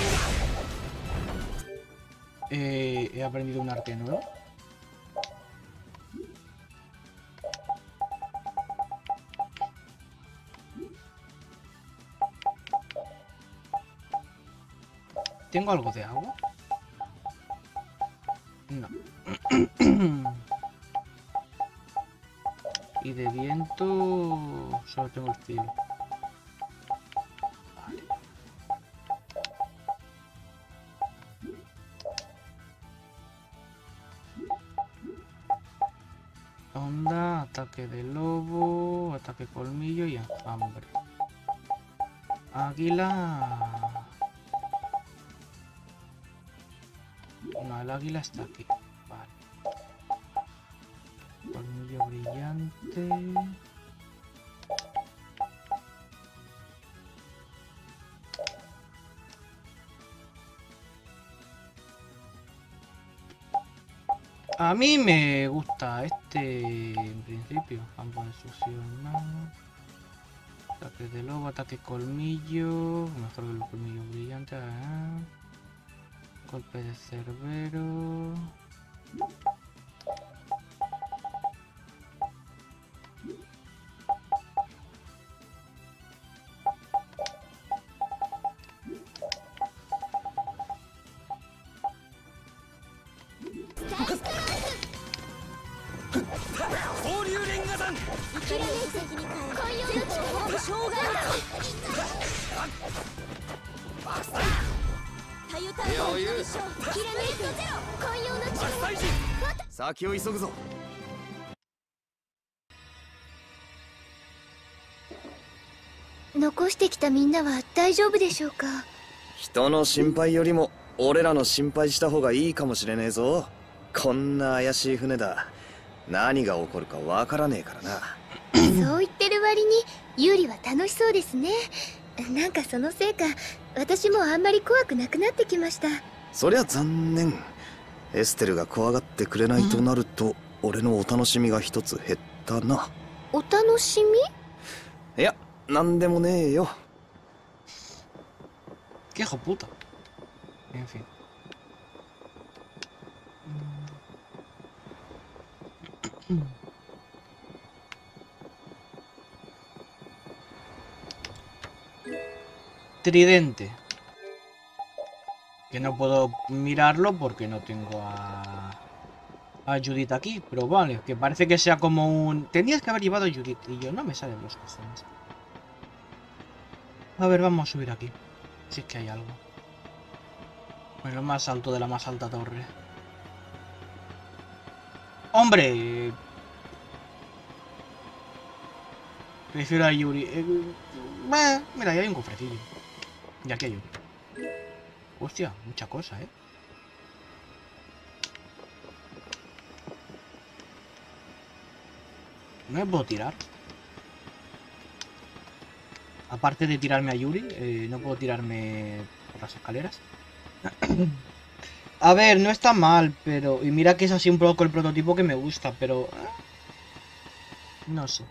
Eh, he aprendido un arte nuevo. ¿Tengo algo de agua? No. Y de viento solo tengo el cielo. Vale. Onda, ataque de lobo, ataque colmillo y enjambre. Águila. No, el águila está aquí. Vale. Colmillo brillante. A mí me gusta este en principio. Campo de succión, no. Ataque de lobo, ataque colmillo. Mejor que el colmillo brillante. Ah. Golpe de cerbero. 残してきたみんなは大丈夫でしょうか。 人の心配よりも俺らの心配した方がいいかもしれねえぞ。こんな怪しい船だ。何が起こるかわからねえからな。 そう言ってる割にユーリは楽しそうですね。なんかそのせいか私もあんまり怖くなくなってきました。 そりゃ残念。エステルが怖がってくれないとなると、俺のお楽しみが一つ減ったな。 お楽しみ？ いや、なんでもねえよ。 Qué hijo puta. En fin. Tridente. Que no puedo mirarlo porque no tengo a... a Judith aquí, pero vale, que parece que sea como un... Tendrías que haber llevado a Judith y yo no me salen los cojones. A ver, vamos a subir aquí. Si es que hay algo. En lo más alto de la más alta torre. ¡Hombre! Prefiero a Yuri. Eh, eh, mira, ahí hay un cofrecillo. Y aquí hay Yuri. Hostia, mucha cosa, ¿eh? ¿No me puedo tirar? Aparte de tirarme a Yuri, eh, no puedo tirarme por las escaleras. A ver, no está mal, pero... Y mira que es así un poco el prototipo que me gusta, pero... No sé.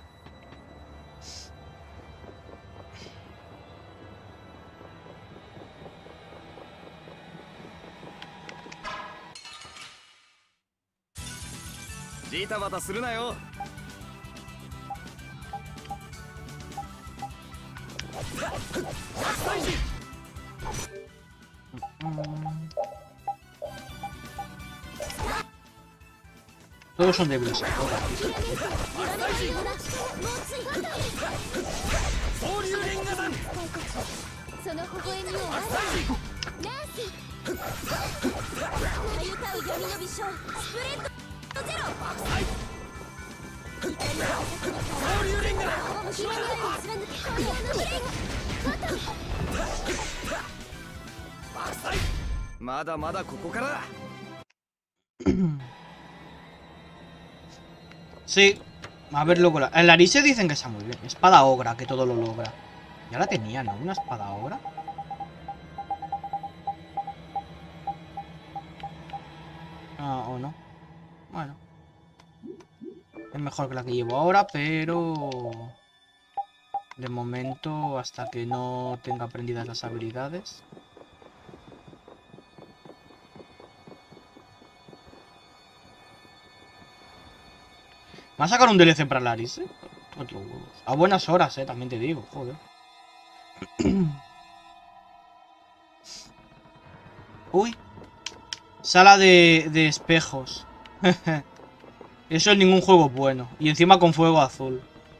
Todos son débiles. Sí, a ver, loco. En la Arise dicen que está muy bien. Espada ogra, que todo lo logra. Ya la tenía, ¿no? Una espada ogra. Ah, o no. Bueno. Es mejor que la que llevo ahora, pero... De momento, hasta que no tenga aprendidas las habilidades. ¿Me va a sacar un D L C para Laris, eh? Otro huevo. A buenas horas, eh, también te digo, joder. Uy. Sala de, de espejos. Eso en ningún juego bueno. Y encima con fuego azul.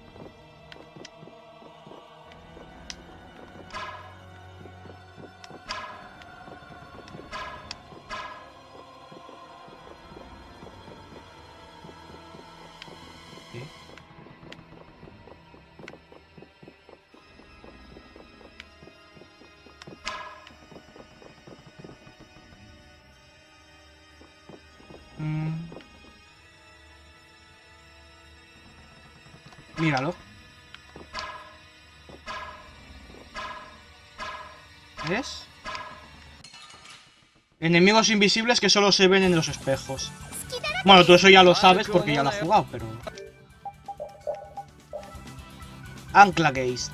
Míralo. ¿Ves? Enemigos invisibles que solo se ven en los espejos. Bueno, tú eso ya lo sabes porque ya lo has jugado, pero... Ancla Geist.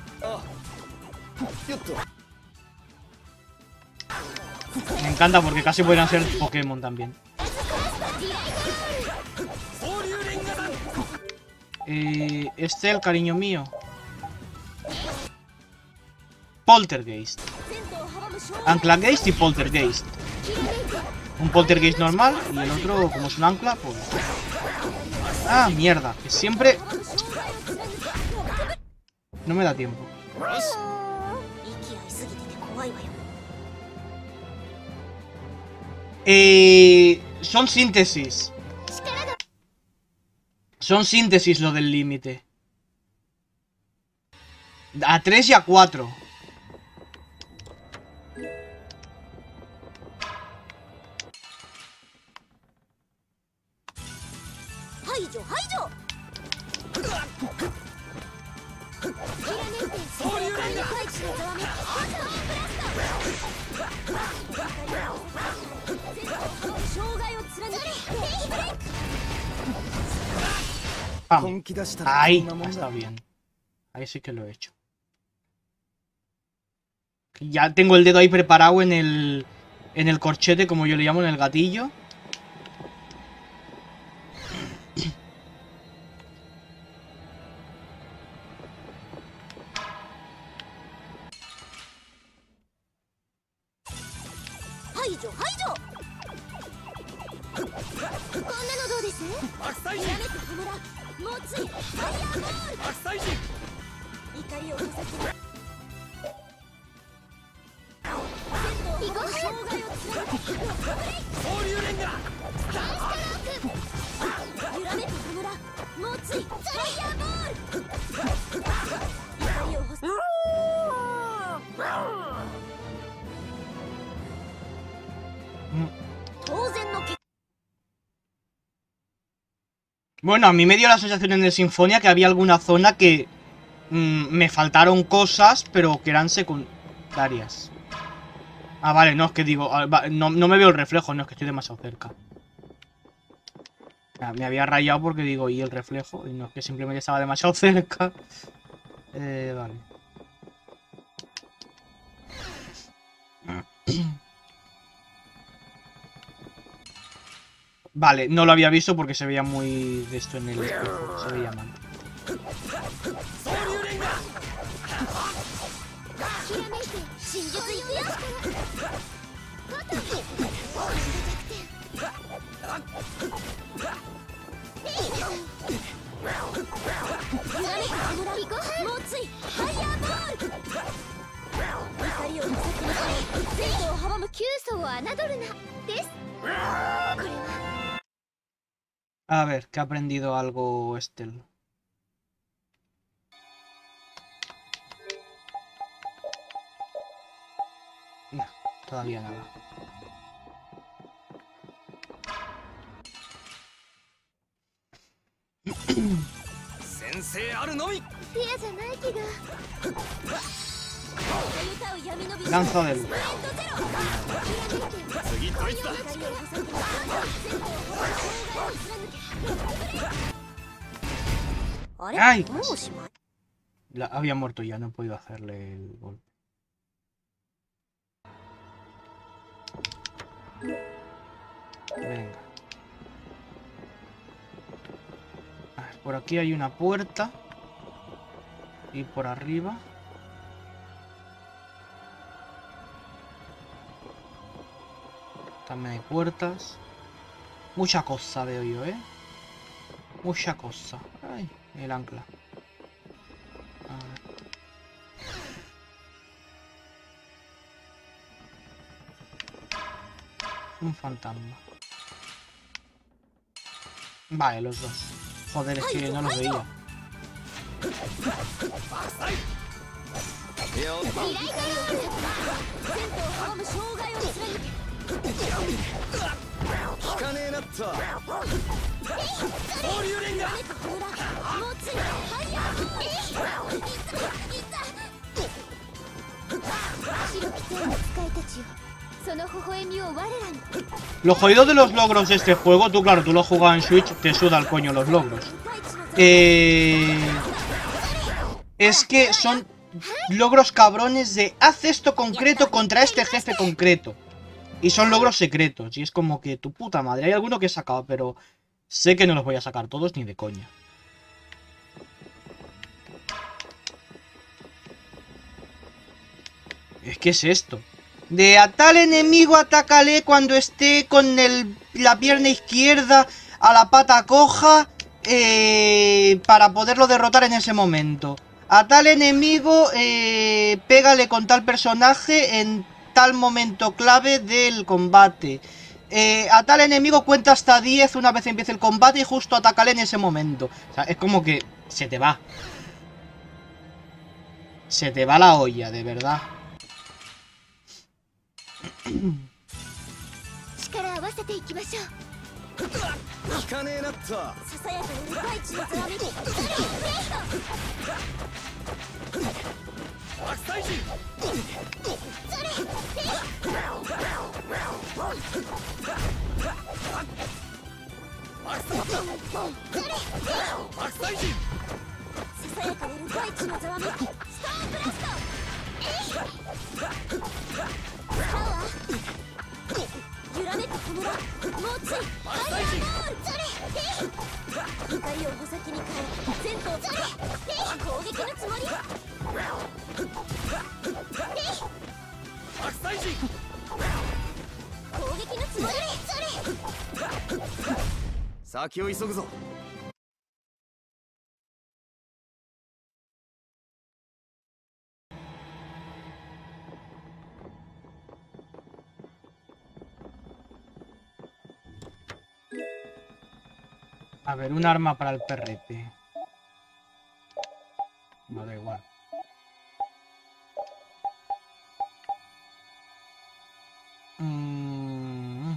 Me encanta porque casi podrían ser Pokémon también. Eh, este, el cariño mío. Poltergeist. Ancla Geist y Poltergeist. Un Poltergeist normal y el otro, como es un ancla, pues... Ah, mierda. Que siempre... No me da tiempo. Eh... Son síntesis. Son síntesis lo del límite. A tres y a cuatro. Pam. Ahí, está bien. Ahí sí que lo he hecho. Ya tengo el dedo ahí preparado en el... En el corchete, como yo le llamo, en el gatillo. Bueno, a mí me dio la sensación en el Sinfonia que había alguna zona que mmm, me faltaron cosas, pero que eran secundarias. Ah, vale, no, es que digo, no, no me veo el reflejo, no, es que estoy demasiado cerca. Ah, me había rayado porque digo, ¿y el reflejo? Y no, es que simplemente estaba demasiado cerca. Eh, vale. Vale, no lo había visto porque se veía muy de esto en el espejo, se veía mal. A ver, que ha aprendido algo Estel. No, todavía nada. Lanza de luz. ¡Ay! La, había muerto ya, no he podido hacerle el golpe. Venga. A ver, por aquí hay una puerta. Y por arriba. También hay puertas. Mucha cosa veo yo, ¿eh? Mucha cosa. Ay, el ancla. A ver. Un fantasma. Vale, los dos. Joder, es que no los veía. Lo jodido de los logros de este juego, tú claro, tú lo has jugado en Switch, te suda el coño los logros. Eh, es que son logros cabrones de haz esto concreto contra este jefe concreto. Y son logros secretos. Y es como que tu puta madre. Hay alguno que he sacado, pero sé que no los voy a sacar todos ni de coña. Es que es esto. De a tal enemigo atácale cuando esté con el, la pierna izquierda a la pata coja eh, para poderlo derrotar en ese momento. A tal enemigo eh, pégale con tal personaje en tal momento clave del combate. Eh, a tal enemigo cuenta hasta diez una vez empiece el combate y justo atácale en ese momento. O sea, es como que se te va. Se te va la olla, de verdad. A ver, un arma para el perrete. No da igual. Mm.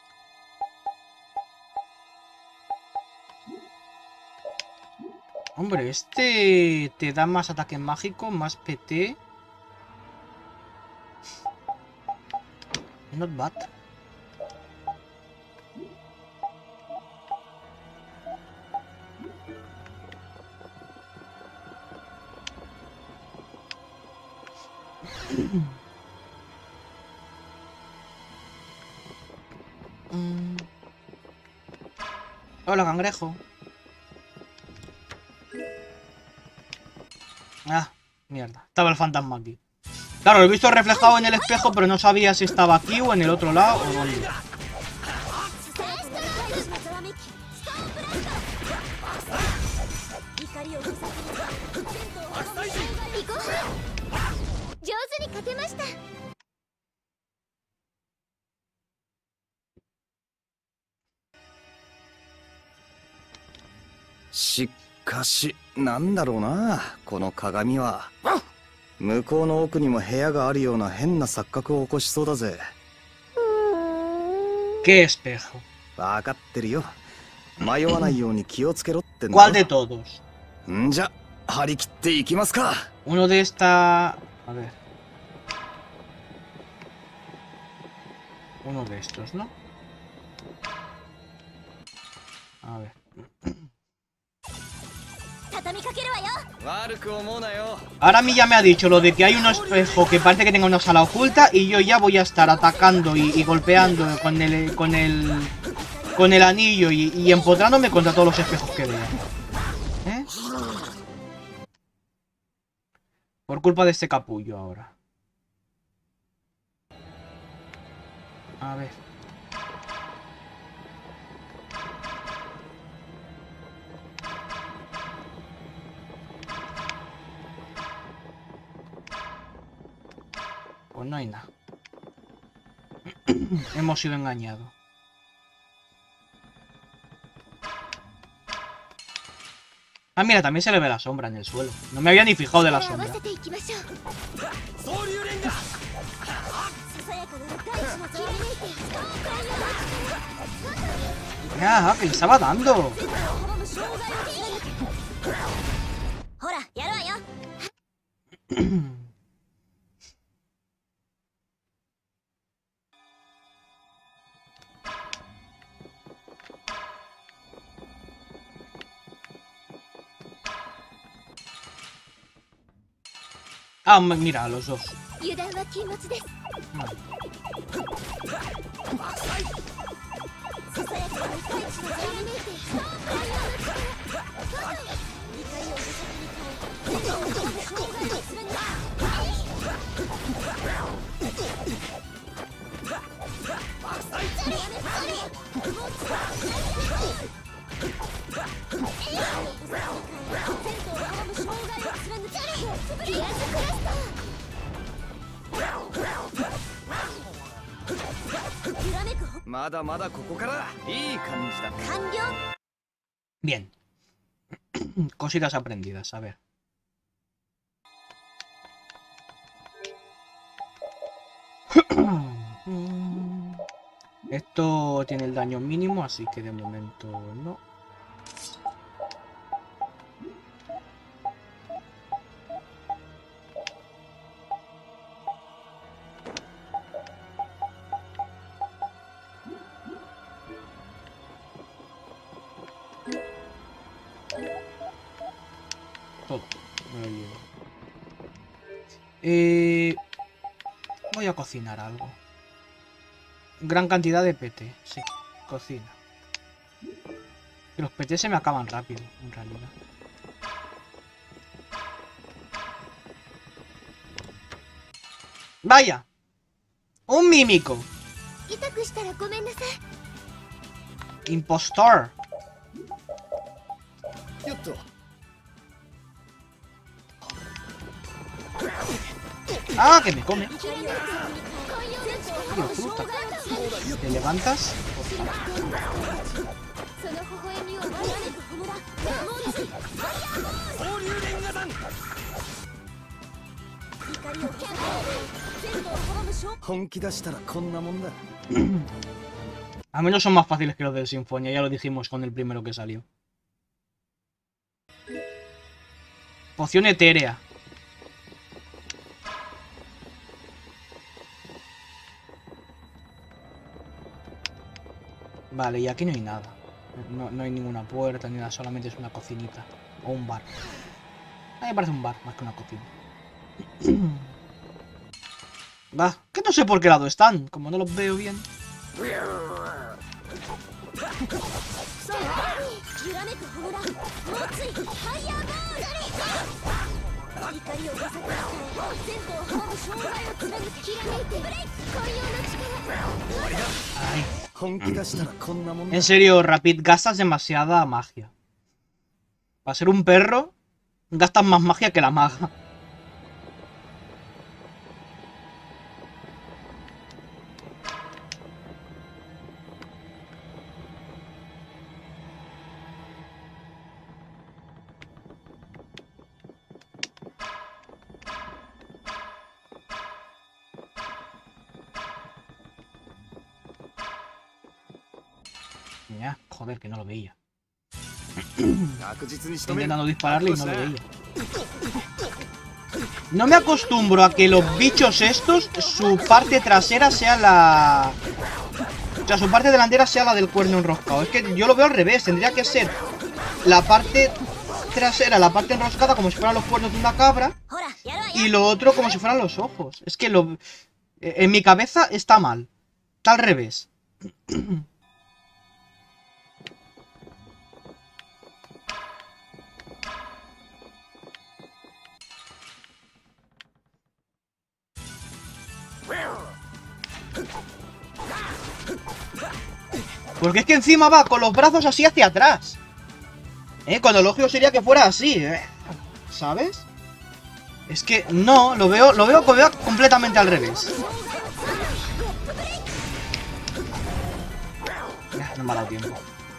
Hombre, este te da más ataque mágico, más P T. Not bad. Mm. Hola, cangrejo. Ah, mierda. Estaba el fantasma aquí. Claro, lo he visto reflejado en el espejo, pero no sabía si estaba aquí o en el otro lado o dónde. しかし、なんだろうな、この鏡は。向こうの奥にも部屋があるような変な錯覚を起こしそうだぜ。 ¿Qué espejo? わかってるよ。迷わないように気をつけろってんだ。 ¿Cuál de todos? んじゃ、張り切っていきますか。 Uno de esta... A ver. Uno de estos, ¿no? A ver. Ahora a mí ya me ha dicho lo de que hay un espejo que parece que tenga una sala oculta y yo ya voy a estar atacando y, y golpeando con el con el con el anillo y, y empotrándome contra todos los espejos que vea. ¿Eh? Por culpa de este capullo ahora. A ver. Pues no hay nada. Hemos sido engañados. Ah, mira, también se le ve la sombra en el suelo. No me había ni fijado de la sombra. Ah, que le estaba dando. Ah, mira, los dos. Vale. Bien. Cositas aprendidas, a ver. Esto tiene el daño mínimo, así que de momento no. Todo. Me lo llevo. Eh, voy a cocinar algo. Gran cantidad de P T, sí, cocina. Que los P T se me acaban rápido, en realidad. ¡Vaya! ¡Un mímico! ¡Impostor! ¡Ah, que me come! Tío, fruta. ¿Te levantas? Al menos son más fáciles que los de Sinfonia, ya lo dijimos con el primero que salió. Poción etérea. Vale, y aquí no hay nada. No, no hay ninguna puerta ni nada, solamente es una cocinita. O un bar. A mí me parece un bar, más que una cocina. Va, que no sé por qué lado están, como no los veo bien. Ay. En serio, Rapid, gastas demasiada magia. Para ser un perro, gastas más magia que la maga. Ya, joder, que no lo veía. Estoy intentando dispararle y no lo veía. No me acostumbro a que los bichos estos, su parte trasera sea la... O sea, su parte delantera sea la del cuerno enroscado. Es que yo lo veo al revés. Tendría que ser la parte trasera, la parte enroscada, como si fueran los cuernos de una cabra. Y lo otro como si fueran los ojos. Es que lo... En mi cabeza está mal. Está al revés. Porque es que encima va con los brazos así hacia atrás. ¿Eh? Cuando el lógico sería que fuera así, ¿eh? ¿Sabes? Es que no, lo veo, lo veo, lo veo completamente al revés. Ya, no me ha dado tiempo.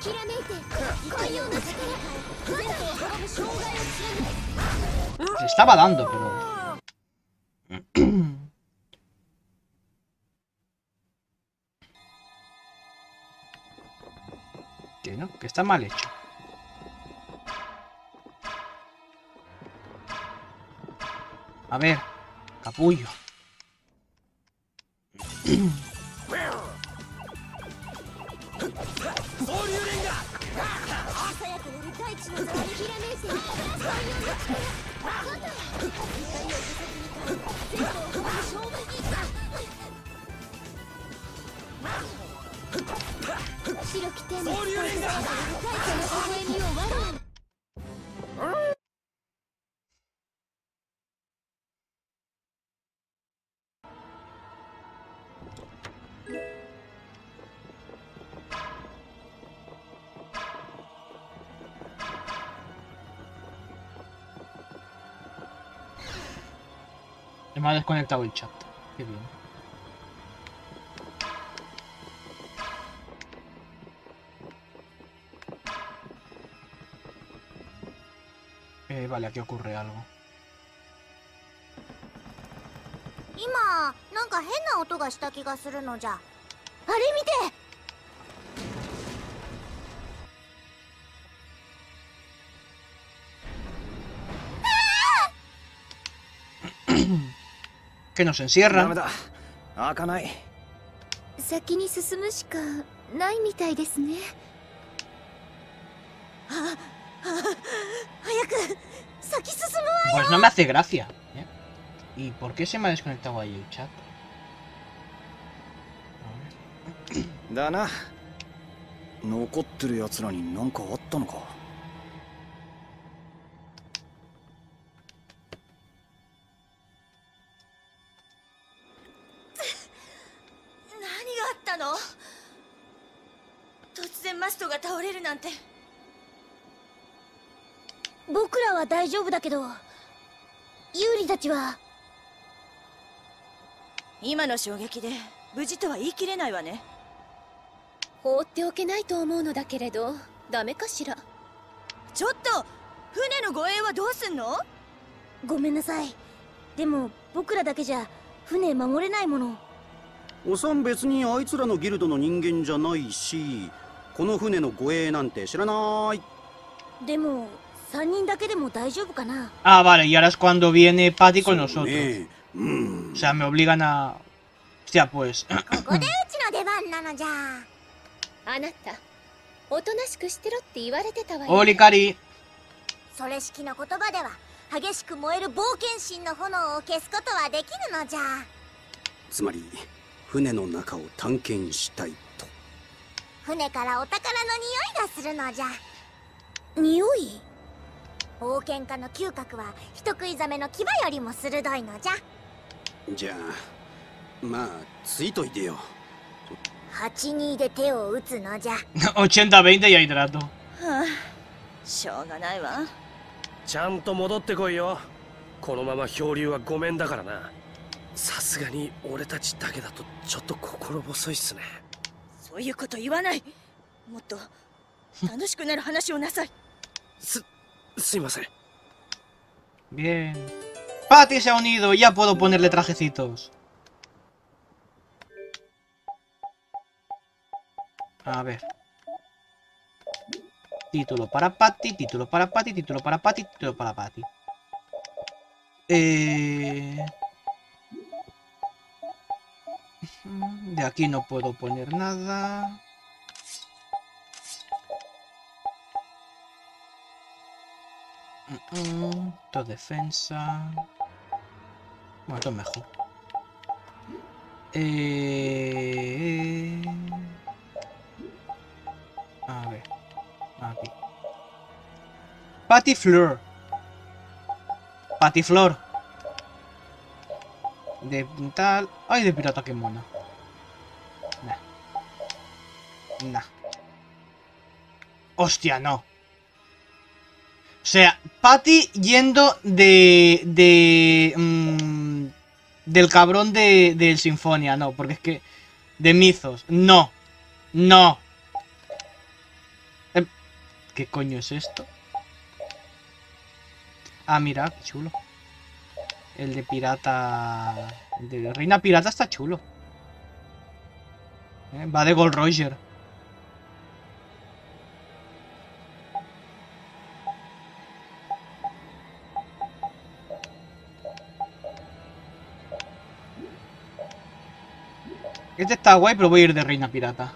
Se estaba dando, pero... que no, que está mal hecho. A ver, capullo. Se me ha desconectado el chat. Qué bien. Eh, vale, aquí ocurre algo. 今なんか変な音がした気がするのじゃ。あれ見て。 Que nos encierran. 開かない。 先に進むしかないみたいですね。 あ、あ、早く先進むわよ。 Pues no me hace gracia. ¿eh? ¿Y por qué se me ha desconectado ahí el chat? だな。残ってる奴らに何かあったのか。 突然マストが倒れるなんて。 僕らは大丈夫だけど、ユーリたちは。 今の衝撃で無事とは言い切れないわね。 放っておけないと思うのだけれど、ダメかしら。 ちょっと、船の護衛はどうすんの？ ごめんなさい。でも僕らだけじゃ船守れないもの。 おさん別にあいつらのギルドの人間じゃないし、この船の護衛なんて知らない。 でもさんにんだけでも大丈夫かな。 Ah, vale, y ahora es cuando viene Patty con nosotros. Mm. O sea, me obligan a... Hostia, pues... ここでうちの出番なのじゃ。 あなた、おとなしくしてろって言われてたわよ。 オリカリ。 それ式の言葉では激しく燃える冒険心の炎を消すことはできるのじゃ。 つまり船の中を探検したいと。 船からお宝の匂いがするのじゃ。匂い？冒険家の嗅覚は人食いザメの牙よりも鋭いのじゃ。 じゃあまあついといてよ。 はちにで手を打つのじゃ。 はちじゅうにy hidrato。 はあ、しょうがないわ。 ちゃんと戻ってこいよ。このまま漂流はごめんだからな。さすがに俺たちだけだとちょっと心細いっすね。 そういうこと言わない。もっと楽しくなる話をなさい。 す、すいません。 Bien. Patty se ha unido, ya puedo ponerle trajecitos. A ver. Título para Patty, título para Patty, título para Patty, título para Patty. Eh... De aquí no puedo poner nada. Mm-mm. Esto es defensa. Bueno, esto es mejor. Eh... A ver. Aquí. Patifleur. Patiflor. De tal... Ay, de pirata, que mona. Nah. Nah. Hostia, no. sea, Patty yendo de... de... mmm, del cabrón de, del Sinfonia, no, porque es que... De Mythos, no. No. Eh, ¿Qué coño es esto? Ah, mira, qué chulo. El de pirata... El de Reina Pirata está chulo. Eh, va de Gold Roger. Este está guay, pero voy a ir de Reina Pirata.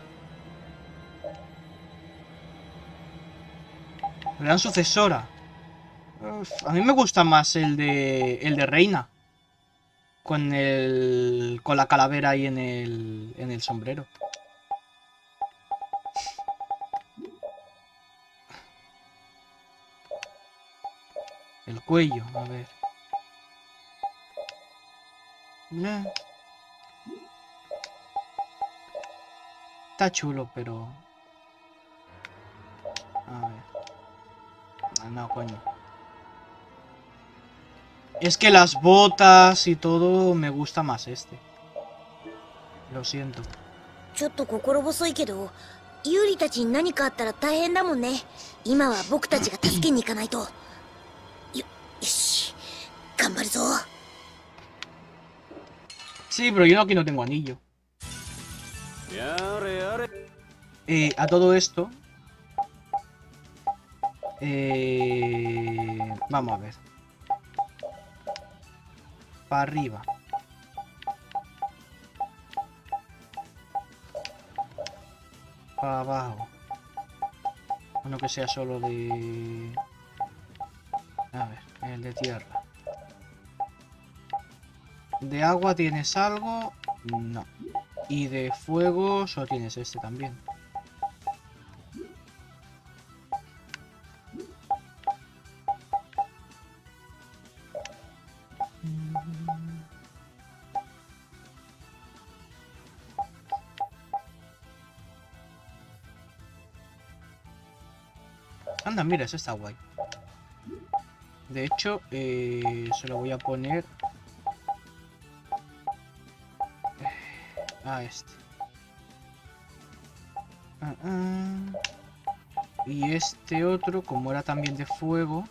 Gran sucesora. Uf, a mí me gusta más el de el de Reina. Con el con la calavera ahí en el en el sombrero. El cuello, a ver. No. Está chulo, pero... A ver. Ah, no, coño. Es que las botas y todo me gusta más este. Lo siento. ちょっと心細いけど、ユーリたちに何かあったら大変だもんね。今は僕たちが助けに行かないと。よ、よし、頑張るぞ。 Sí, pero yo aquí no tengo anillo. Eh, a todo esto... Eh, vamos a ver. Para arriba. Para abajo. Uno que sea solo de... A ver, el de tierra. ¿De agua tienes algo? No. Y de fuego solo tienes este también. Anda, mira, eso está guay. De hecho, eh, se lo voy a poner a este. Uh -uh. Y este otro, como era también de fuego,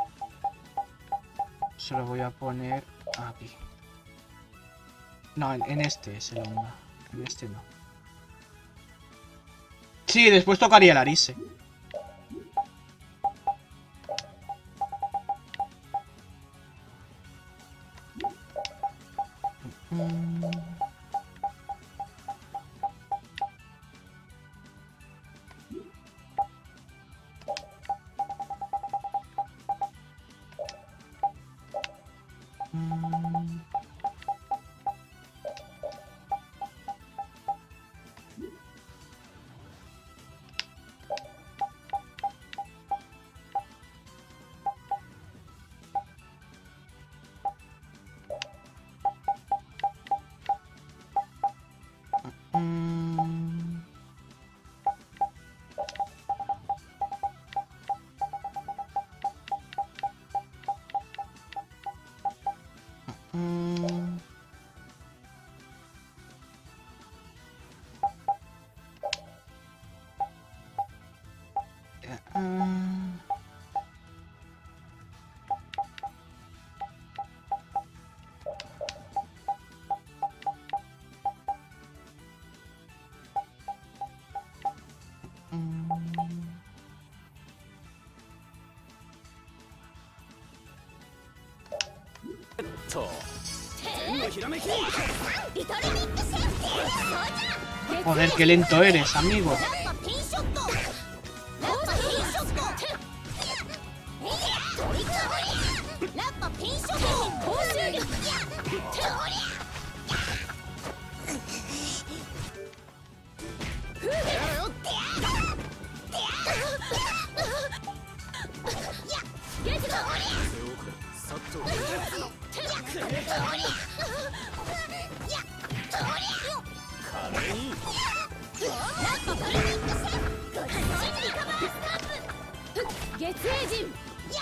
se lo voy a poner aquí. No, en, en este es el onda. En este no. Sí, después tocaría el Arise. Joder, qué lento eres, amigo.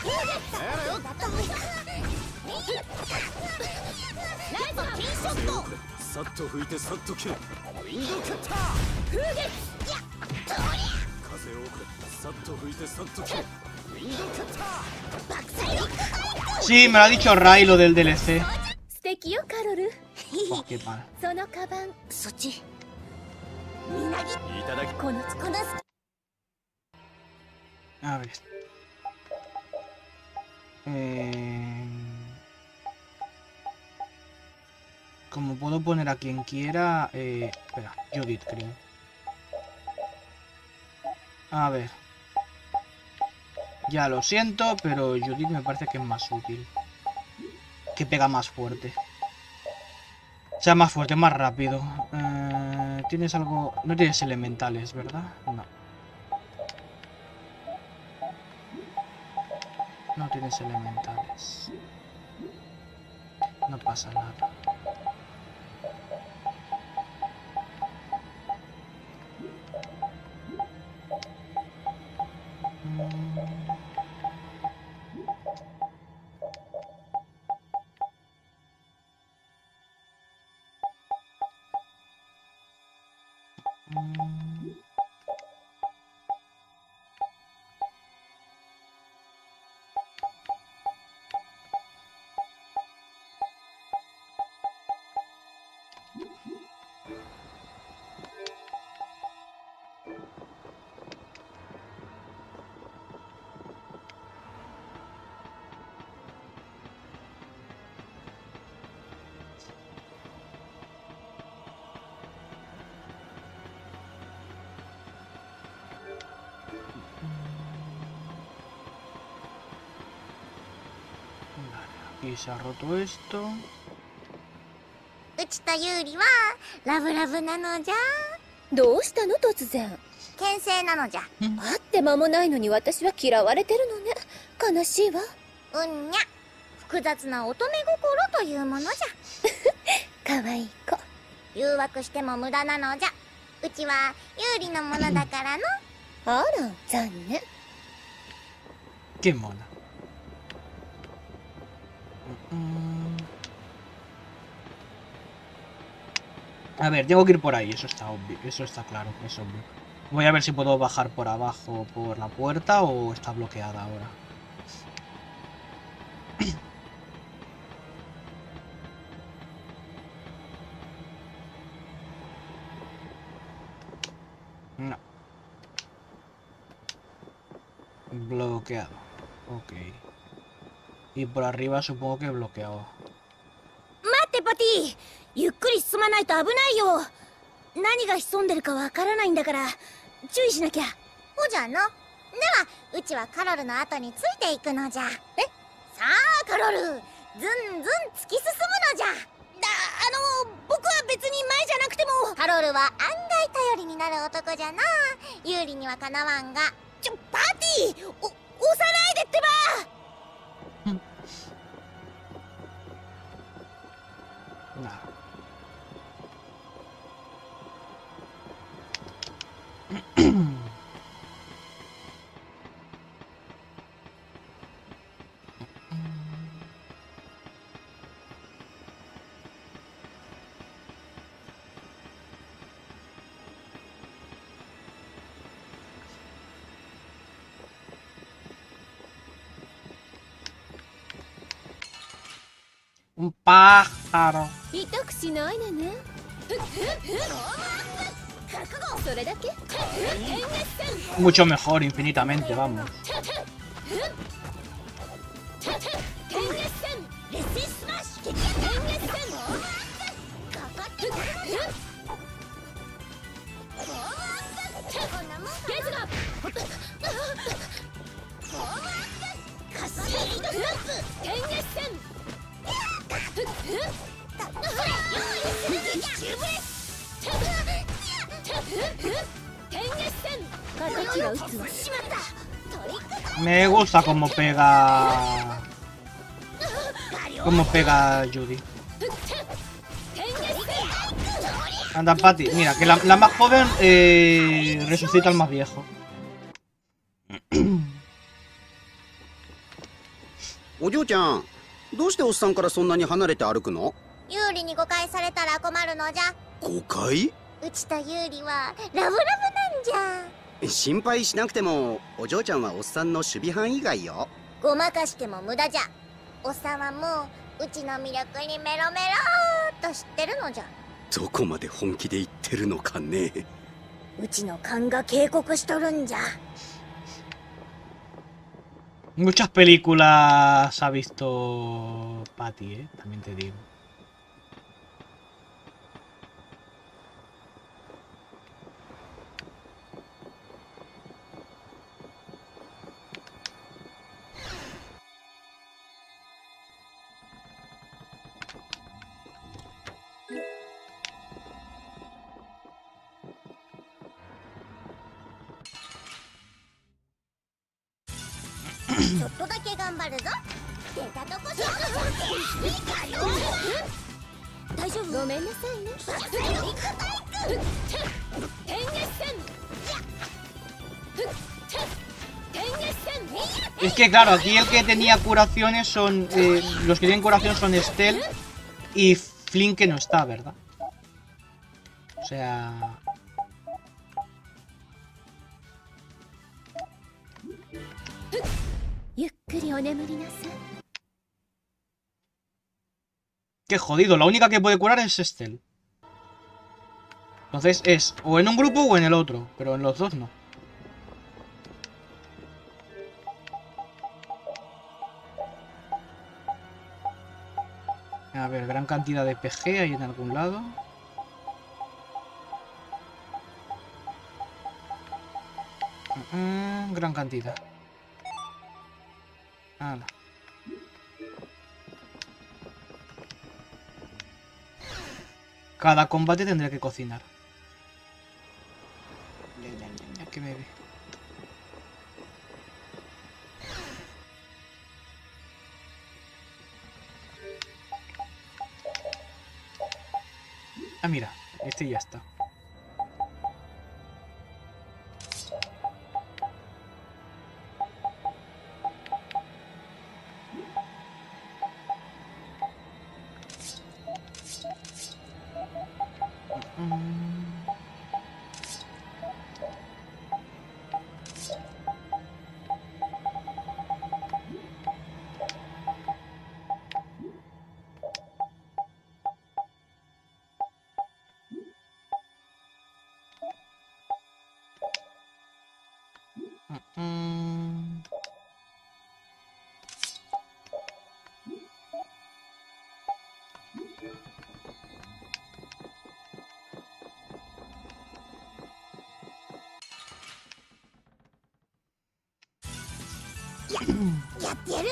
さっと拭いてさっと切る。ウィンドカッター。風を送れ。さっと拭いてさっと切る。ウィンドカッター。 Sí, me lo ha dicho Rai lo del D L C. 素敵よカロル。 Oh, qué mal. そのカバン、 そっちみなぎいただき。 このこの A ver. Eh... Como puedo poner a quien quiera... Eh... Espera, Judith, creo. A ver. Ya lo siento, pero Judith me parece que es más útil. Que pega más fuerte. O sea, más fuerte, más rápido. Eh, ¿Tienes algo...? No tienes elementales, ¿verdad? No. No tienes elementales. No pasa nada. Y se ha roto esto. うちとユーリはラブラブなのじゃ。 どうしたの突然。 牽制なのじゃ。 会って間もないのに私は嫌われてるのね。悲しいわ。 うんにゃ。複雑な乙女心というものじゃ。 可愛い子。 誘惑しても無駄なのじゃ。うちはユーリのものだからの。 あら、残念。 Qué mona. A ver, tengo que ir por ahí, eso está obvio, eso está claro, es obvio. Voy a ver si puedo bajar por abajo por la puerta o está bloqueada ahora. No. Bloqueado. Ok. Y por arriba supongo que bloqueado. 待ってパティ、ゆっくり進まないと危ないよ。何が潜んでるかわからないんだから注意しなきゃ。ほじゃの。ではうちはカロルの後についていくのじゃ。え、さあカロル、ずんずん突き進むのじゃ。だ、あの僕は別に前じゃなくても。カロルは案外頼りになる男じゃな。有利にはかなわんが。ちょパティ、お押さないでってば。 Nah. Un pájaro. 痛くしないでね。それだけ Mucho mejor, infinitamente, vamos. Me gusta cómo pega. Cómo pega Judy. Anda, Patty. Mira, que la, la más joven eh, resucita al más viejo. お嬢ちゃん、どうしておっさんからそんなに離れて歩くの？ ユーリに誤解されたら困るのじゃ。 誤解？ うちとユーリはラブラブなんじゃ。 心配しなくても、お嬢ちゃんはおっさんの守備範囲外よ。 ごまかしても無駄じゃ。おっさんはもううちの魅力にメロメローっと知ってるのじゃ。 どこまで本気で言ってるのかね。 うちの勘が警告しとるんじゃ。 Muchas películas ha visto Patty, eh, también te digo. ちょっとだけ頑張るぞ。出たとこ勝負。いいかよ。大丈夫？ごめんなさいね。 Es que claro, aquí el que tenía curaciones son... Eh, los que tienen curación son Estelle y Flynn, que no está, ¿verdad? O sea... Qué jodido, la única que puede curar es Estelle. Entonces es o en un grupo o en el otro, pero en los dos no. A ver, gran cantidad de P G hay en algún lado. Mm, gran cantidad. Hala. Cada combate tendré que cocinar. Ya, ya, ya, ya que me ve. Ah, mira, este ya está. Mm. Ya, ya te haré.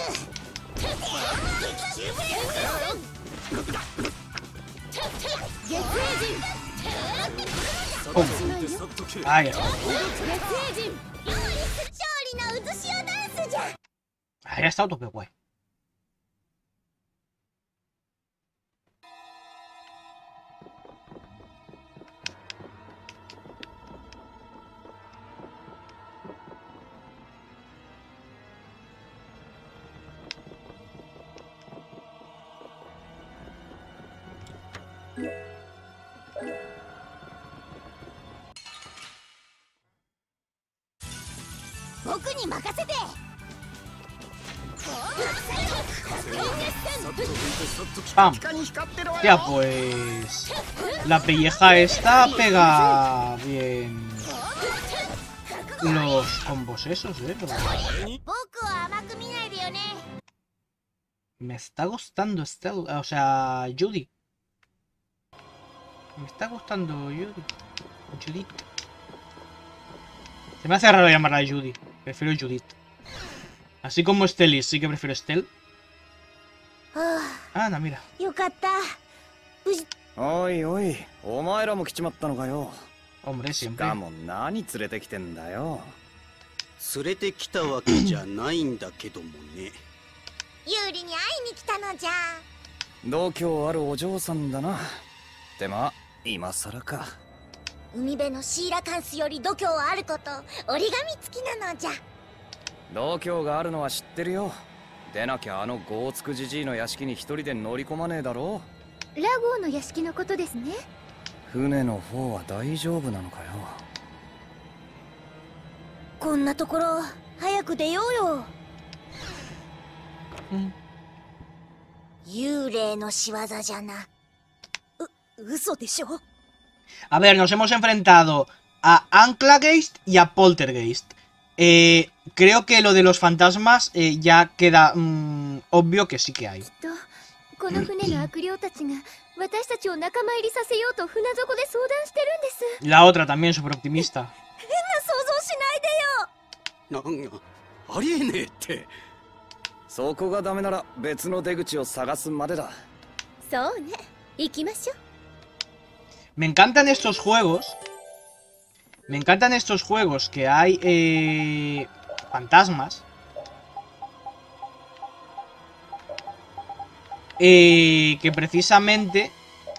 Ah, ya. Ah, ya está a tope, guay. ¡Pam! Ya pues... La pelleja esta pega bien... Los combos esos, eh. Me está gustando Estelle, o sea, Judy. Me está gustando Judy. Judith. Se me hace raro llamarla Judy. Prefiero Judith. Así como Estelle, sí que prefiero Estelle. Ah, no, mira. Oy, oy, omae ra mo kichimatta no ka yo. Hombre, siempre. しかも何連れてきてんだよ。 連れてきたわけじゃないんだけどもね。 ユーリに会いに来たのじゃ。 度胸あるお嬢さんだな。でまあ今更か。 海辺のシーラカンスより度胸あること折り紙付きなのじゃ。 度胸があるのは知ってるよ。 でなきゃあのゴーツクじじいの屋敷に一人で乗り込まねえだろラゴーの屋敷のことですね。 船の方は大丈夫なのかよ。 こんなところ早く出ようよ。 うん幽霊の仕業じゃな。う、嘘でしょ。 A ver, nos hemos enfrentado a Anclageist y a Poltergeist. Eh, creo que lo de los fantasmas eh, ya queda mmm, obvio que sí que hay. この船の悪霊たちが私たちを仲間入りさせようと船底で相談してるんです。 La otra también, súper optimista. 変な想像しないでよ。 なんありえねえって。 そこがダメなら別の出口を探すまでだ。 そうね、行きましょう。 Me encantan estos juegos. Me encantan estos juegos que hay eh, fantasmas. Eh, que precisamente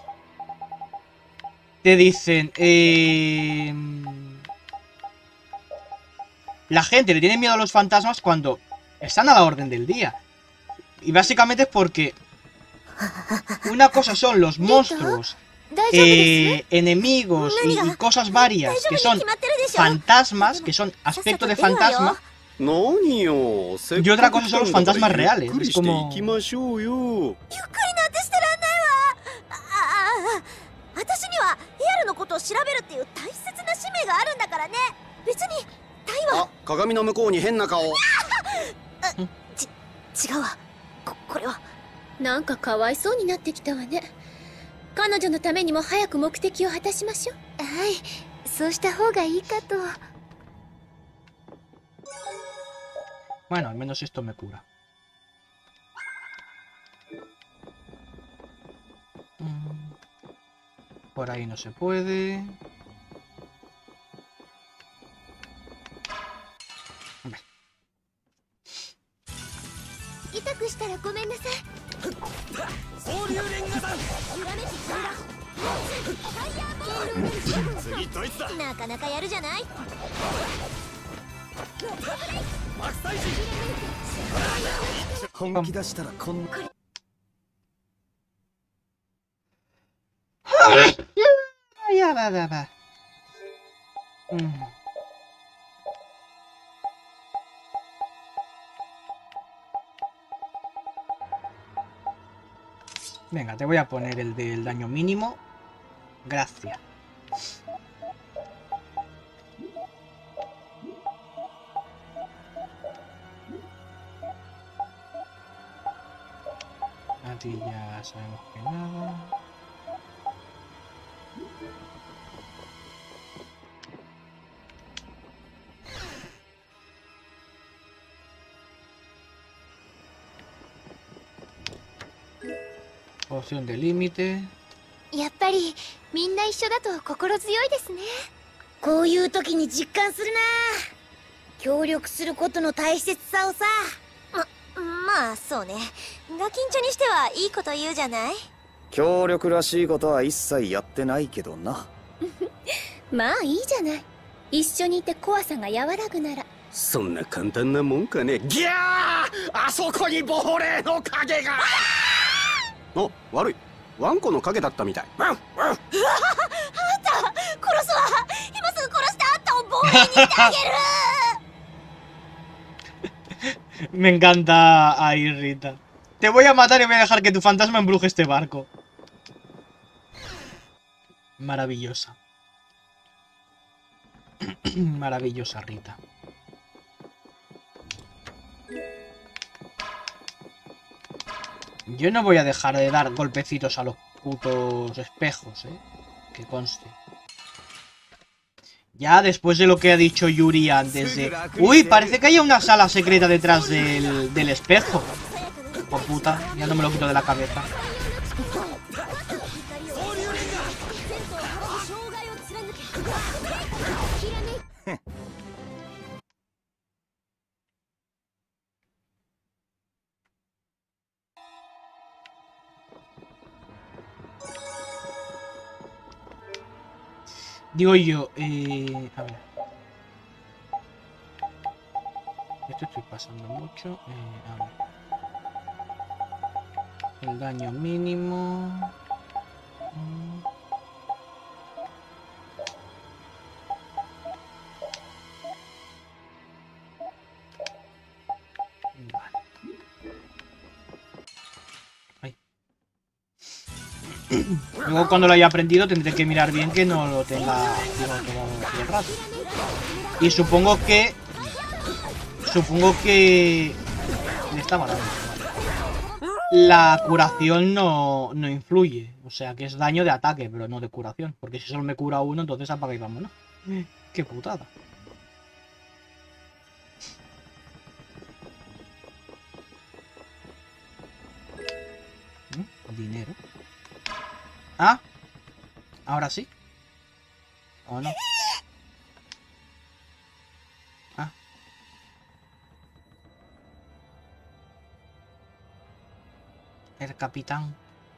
te dicen... Eh, la gente le tiene miedo a los fantasmas cuando están a la orden del día. Y básicamente es porque una cosa son los monstruos, eh, enemigos y, y cosas varias que son fantasmas, que son aspectos de fantasma. Y otra cosa son los fantasmas reales. Es como... 私にはエアルのことを調べるっていう大切な使命があるんだからね。別にタイは。 あ、鏡の向こうに変な顔。 ち、違うわ。こ、これは。 なんかかわいそうになってきたわね。彼女のためにも早く目的を果たしましょう。 はい、そうした方がいいかと。 Bueno, al menos esto me cura. Por ahí no se puede. Hombre. 痛くしたらごめんなさい。 総流連火山。次ドイツだ。 なかなかやるじゃない。 本気出したらこんな。 Ya va, va, va. Mm. Venga, te voy a poner el del daño mínimo. Gracias. A ti ya sabemos que nada. Opción de límite. やっぱりみんな一緒だと心強いですね。 こういう時に実感するな。協力することの大切さをさ。ま、まあそうね。ガキンチョにしてはいいこと言うじゃない。 協力らしいことは一切やってないけどな。 まあいいじゃない。一緒にいて怖さが和らぐなら。 そんな簡単なもんかね。ギャー、あそこにボホレーの影が。お、悪い。ワンコの影だったみたい。 うわ、あんた殺すわ。今すぐ殺してあんたをボーイにしてあげる。 Me encanta ahí, Rita. Te voy a matar y voy a dejar que tu fantasma embruje este barco. Maravillosa. Maravillosa, Rita. Yo no voy a dejar de dar golpecitos a los putos espejos, eh. Que conste. Ya después de lo que ha dicho Yuri antes de... Uy, parece que hay una sala secreta detrás del, del espejo. Oh puta, ya no me lo quito de la cabeza. Digo yo, eh... a ver. Esto estoy pasando mucho. Eh, a ver. El daño mínimo. Luego cuando lo haya aprendido tendré que mirar bien que no lo tenga activo todo el rato. Y supongo que... Supongo que... Me está matando. La curación no, no influye. O sea que es daño de ataque, pero no de curación. Porque si solo me cura uno, entonces apaga y vámonos. Qué putada. Dinero. Ah, ahora sí. ¿O no? Ah. El capitán.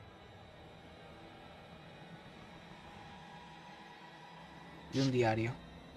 Y un diario.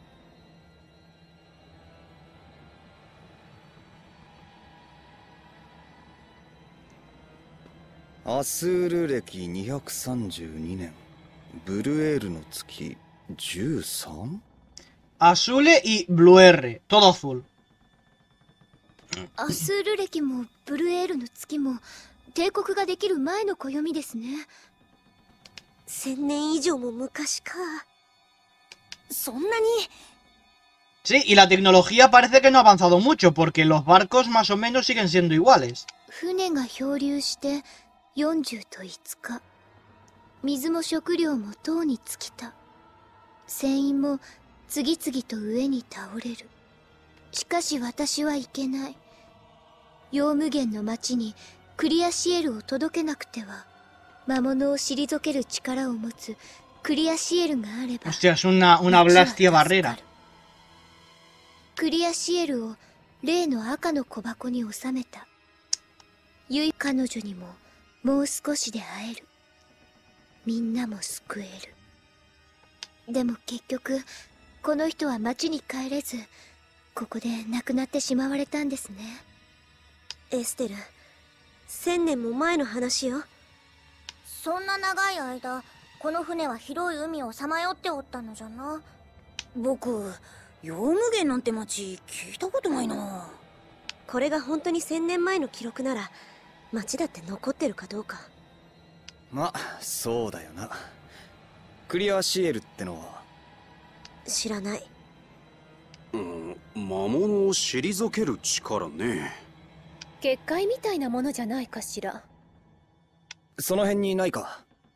アスール歴にひゃくさんじゅうにねん、ブルエールの月じゅうさん? Azule y Bluer, todo azul. アスール歴もブルエールの月も帝国ができる前の暦ですね。 千年以上も昔か。そんなに。 Sí, y la tecnología parece que no ha avanzado mucho, porque los barcos más o menos siguen siendo iguales. 船が漂流してよんじゅうといつか、水も食料もとうに尽きた。船員も次々と上に倒れる。しかし私はいけない。ヨウムゲンの町にクリアシエルを届けなくては。魔物を退ける力を持つクリアシエルがあれば。 Hostia, es una, una Blastia barrera. クリアシエルを例の赤の小箱に収めた。ゆい彼女にももう少しで会える。みんなも救える。でも結局この人は町に帰れず、ここで亡くなってしまわれたんですね。 エステル、千年も前の話よ。 そんな長い間この船は広い海をさまよっておったのじゃな。僕ヨウムゲンなんて町聞いたことないな。 これが本当に千年前の記録なら町だって残ってるかどうか。 ま、そうだよな。クリアシエルってのは知らない。 うん、魔物を退ける力ね。 結界みたいなものじゃないかしら。 その辺にないか。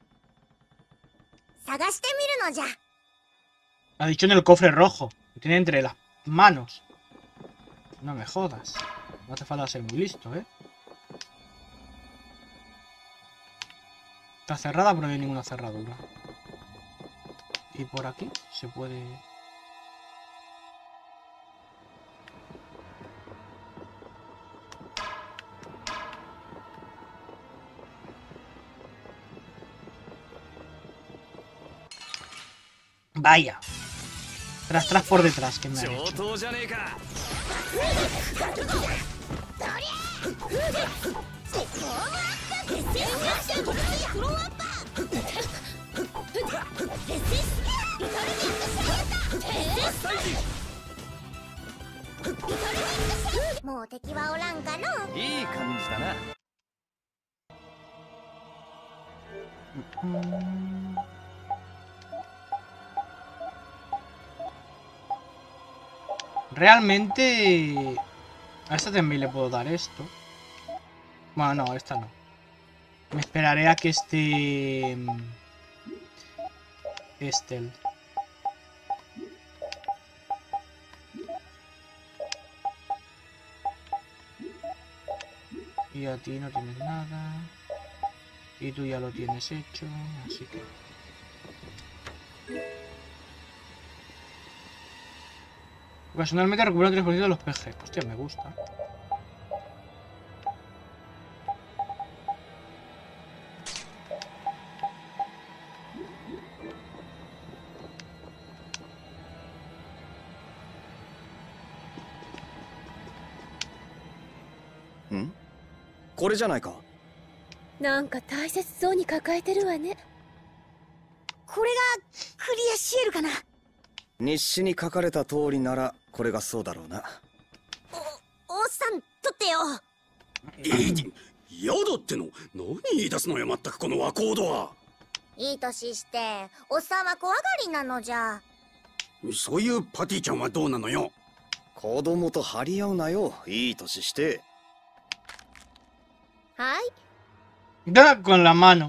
探してみるのじゃ。 Ha dicho en el cofre rojo. Lo tiene entre las manos. No me jodas. No hace falta ser muy listo, ¿eh? Está cerrada, pero no hay ninguna cerradura. Y por aquí se puede... Vaya. Tras, tras por detrás, que me han hecho. Realmente... A esta también le puedo dar esto. Bueno, no, esta no. Me esperaré a que esté... Estel. Y a ti no tienes nada. Y tú ya lo tienes hecho, así que... Ocasionalmente recupero tres por ciento de los P G. Hostia, me gusta. ¿Mm? これじゃないか。 なんか大切そうに抱えてるわね。 これがクリアシエルかな。 日誌に書かれた通りならこれがそうだろうな。 おっさん取ってよ。 やだっての。何言い出すのよ、まったくこの若人は。 いい年しておっさんは怖がりなのじゃ。 そういうパティちゃんはどうなのよ。 子供と張り合うなよ、いい年して。 はい。 Da con la mano。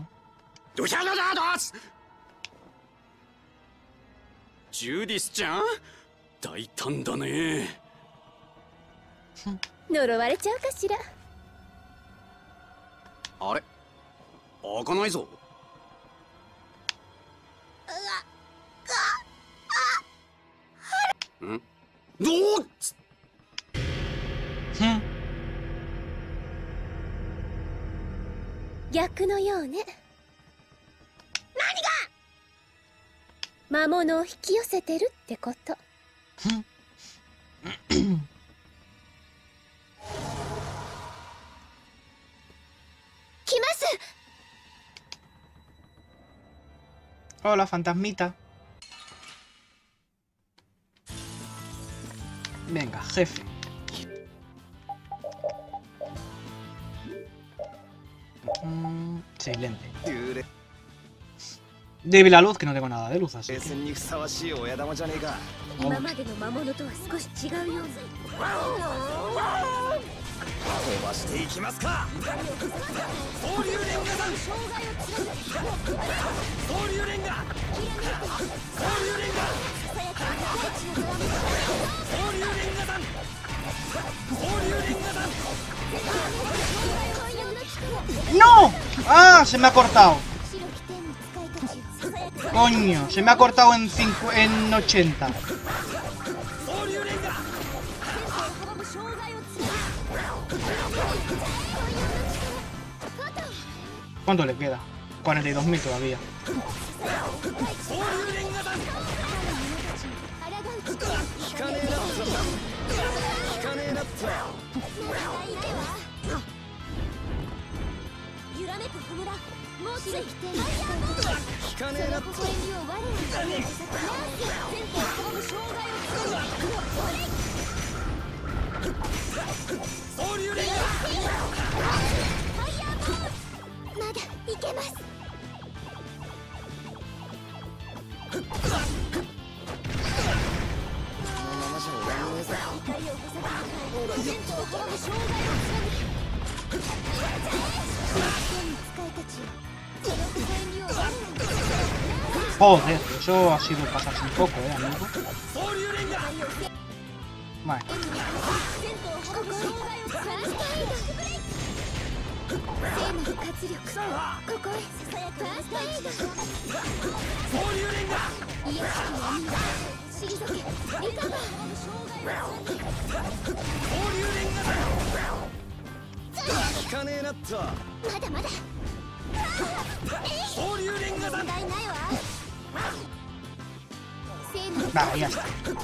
ジュディスちゃん、大胆だね。 呪われちゃうかしら。 あれ、開かないぞ。ん？どう？ 逆のようね。何が？魔物を引き寄せてるってこと。 来ます。 Hola, fantasmita. Venga, jefe. Mm, excelente. Débil la luz, que no tengo nada de luz, así que... 今までの魔物とは少し違うような。 飛ばしていきますか。総流連河山、総流連河、総流連河、総流連河山、総流連河山。 ¡No! ¡Ah! Se me ha cortado. Coño, se me ha cortado en, cinco, en ochenta. ¿Cuánto le queda? cuarenta y dos mil todavía. Joder, eso ha sido pasarse un poco, eh, amigo. Vale. Vale, ya está.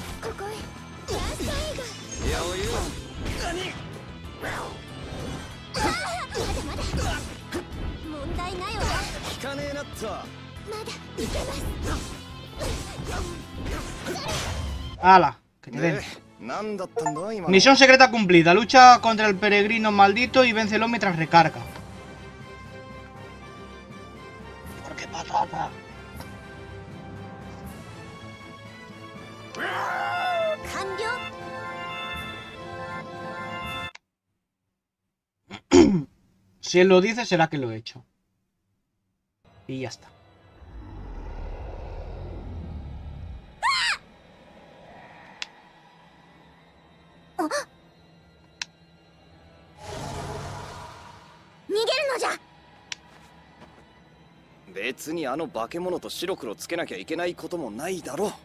¡Hala! Que te den. Misión secreta cumplida. Lucha contra el peregrino maldito y véncelo mientras recarga. ¿Por qué patata? Si él lo dice, será que lo he hecho. Y ya está. ¡Ah! 逃げるのじゃ。 別にあの化け物と白黒つけなきゃいけないこともないだろう。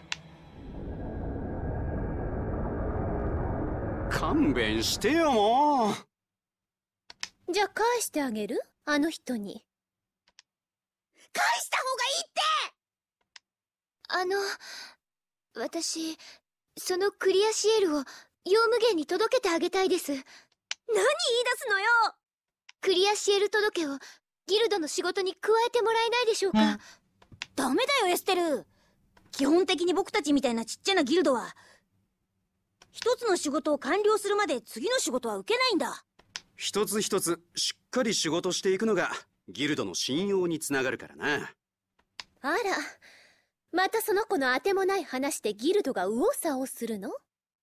勘弁してよ、もう。 じゃあ返してあげる？あの人に。 返した方がいいって。 あの、私、そのクリアシエルをヨウムゲンに届けてあげたいです。何言い出すのよ。 クリアシエル届をギルドの仕事に加えてもらえないでしょうか。うん、 ダメだよエステル。基本的に僕たちみたいなちっちゃなギルドは一つの仕事を完了するまで次の仕事は受けないんだ。 一つ一つしっかり仕事していくのがギルドの信用につながるからな。 あら、またその子のあてもない話でギルドが右往左往するの？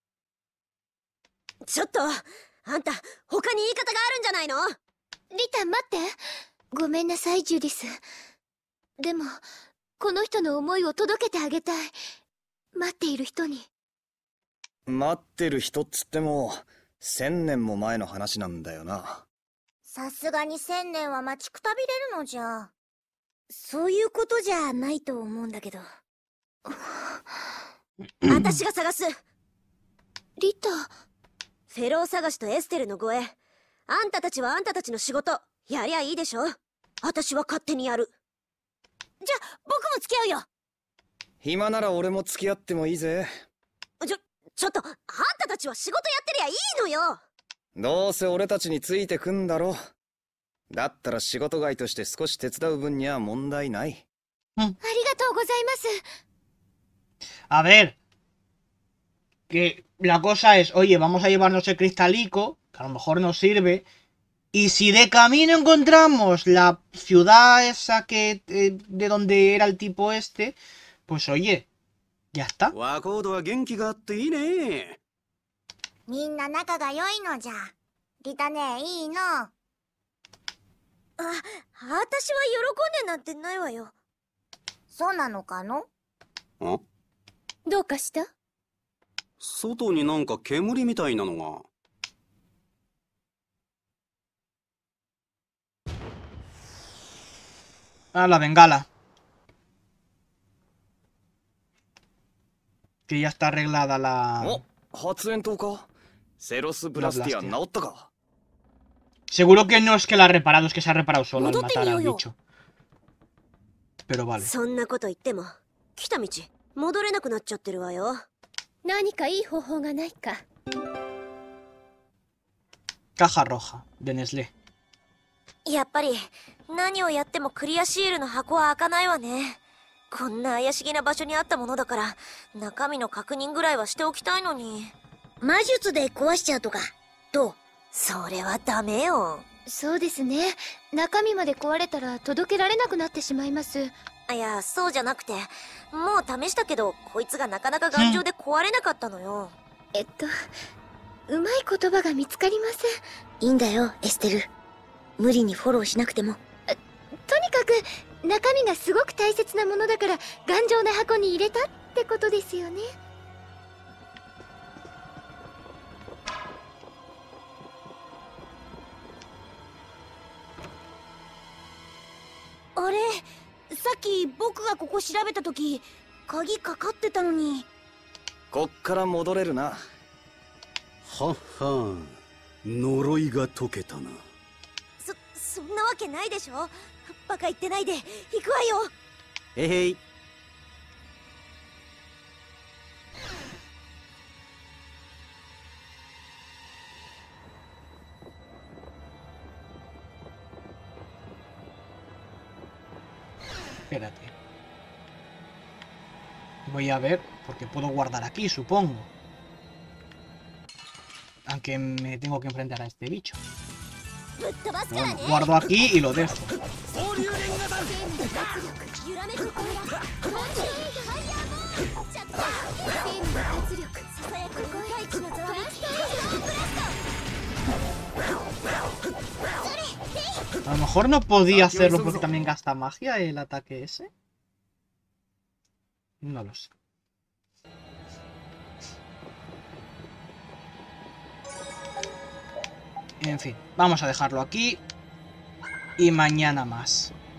ちょっとあんた他に言い方があるんじゃないの？ リタ待って。ごめんなさいジュディス。でもこの人の思いを届けてあげたい。待っている人に。 待ってる人っつっても千年も前の話なんだよな。 さすがに千年は待ちくたびれるのじゃ。そういうことじゃないと思うんだけど。 私が探す。 リタ。 フェロー探しとエステルの護衛。あんたたちはあんたたちの仕事やりゃいいでしょ。私は勝手にやる。じゃあ僕も付き合うよ。 暇なら俺も付き合ってもいいぜ。 ちょ、ちょっとあんたたちは仕事やってりゃいいのよ。 どうせ俺たちについてくんだろ。だったら仕事外として少し手伝う分には問題ない。 うん、ありがとうございます。 A ver, que la cosa es, oye, vamos a llevarnos el cristalico, que a lo mejor nos sirve, y si de camino encontramos la ciudad esa que eh, de donde era el tipo este, pues oye, ya está. ワコードは元気があっていいね。 みんな仲が良いのじゃ。リタね、いいの。あ、 私は喜んでなんてないわよ。 そうなのかの？ あ？ どうかした？ 外になんか煙みたいなのが。 Ah, la bengala. Que ya está arreglada la... Oh, 発煙筒か。セロスブラスティア治ったか。 Seguro que no es que la ha reparado, es que se ha reparado solo al matar al bicho. Pero vale. そんなこと言っても来た道戻れなくなっちゃってるわよ。 何かいい方法がないか。 Caja roja de Nestlé。 やっぱり何をやってもクリアシールの箱は開かないわね。こんな怪しげな場所にあったものだから中身の確認ぐらいはしておきたいのに。 魔術で壊しちゃうとかどう？ それはダメよ。 そうですね。中身まで壊れたら届けられなくなってしまいます。 いや、そうじゃなくて、もう試したけどこいつがなかなか頑丈で壊れなかったのよ。 えっとうまい言葉が見つかりません。 いいんだよエステル。無理にフォローしなくても。 とにかく中身がすごく大切なものだから頑丈な箱に入れたってことですよね。 あれ、さっき僕がここ調べた時鍵かかってたのに。 こっから戻れるな。 はっは、呪いが解けたな。 そ、そんなわけないでしょ。バカ言ってないで行くわよ。 へへい。 Espérate. Voy a ver, porque puedo guardar aquí, supongo. Aunque me tengo que enfrentar a este bicho. Bueno, guardo aquí y lo dejo. A lo mejor no podía hacerlo porque también gasta magia el ataque ese. No lo sé. En fin, vamos a dejarlo aquí. Y mañana más.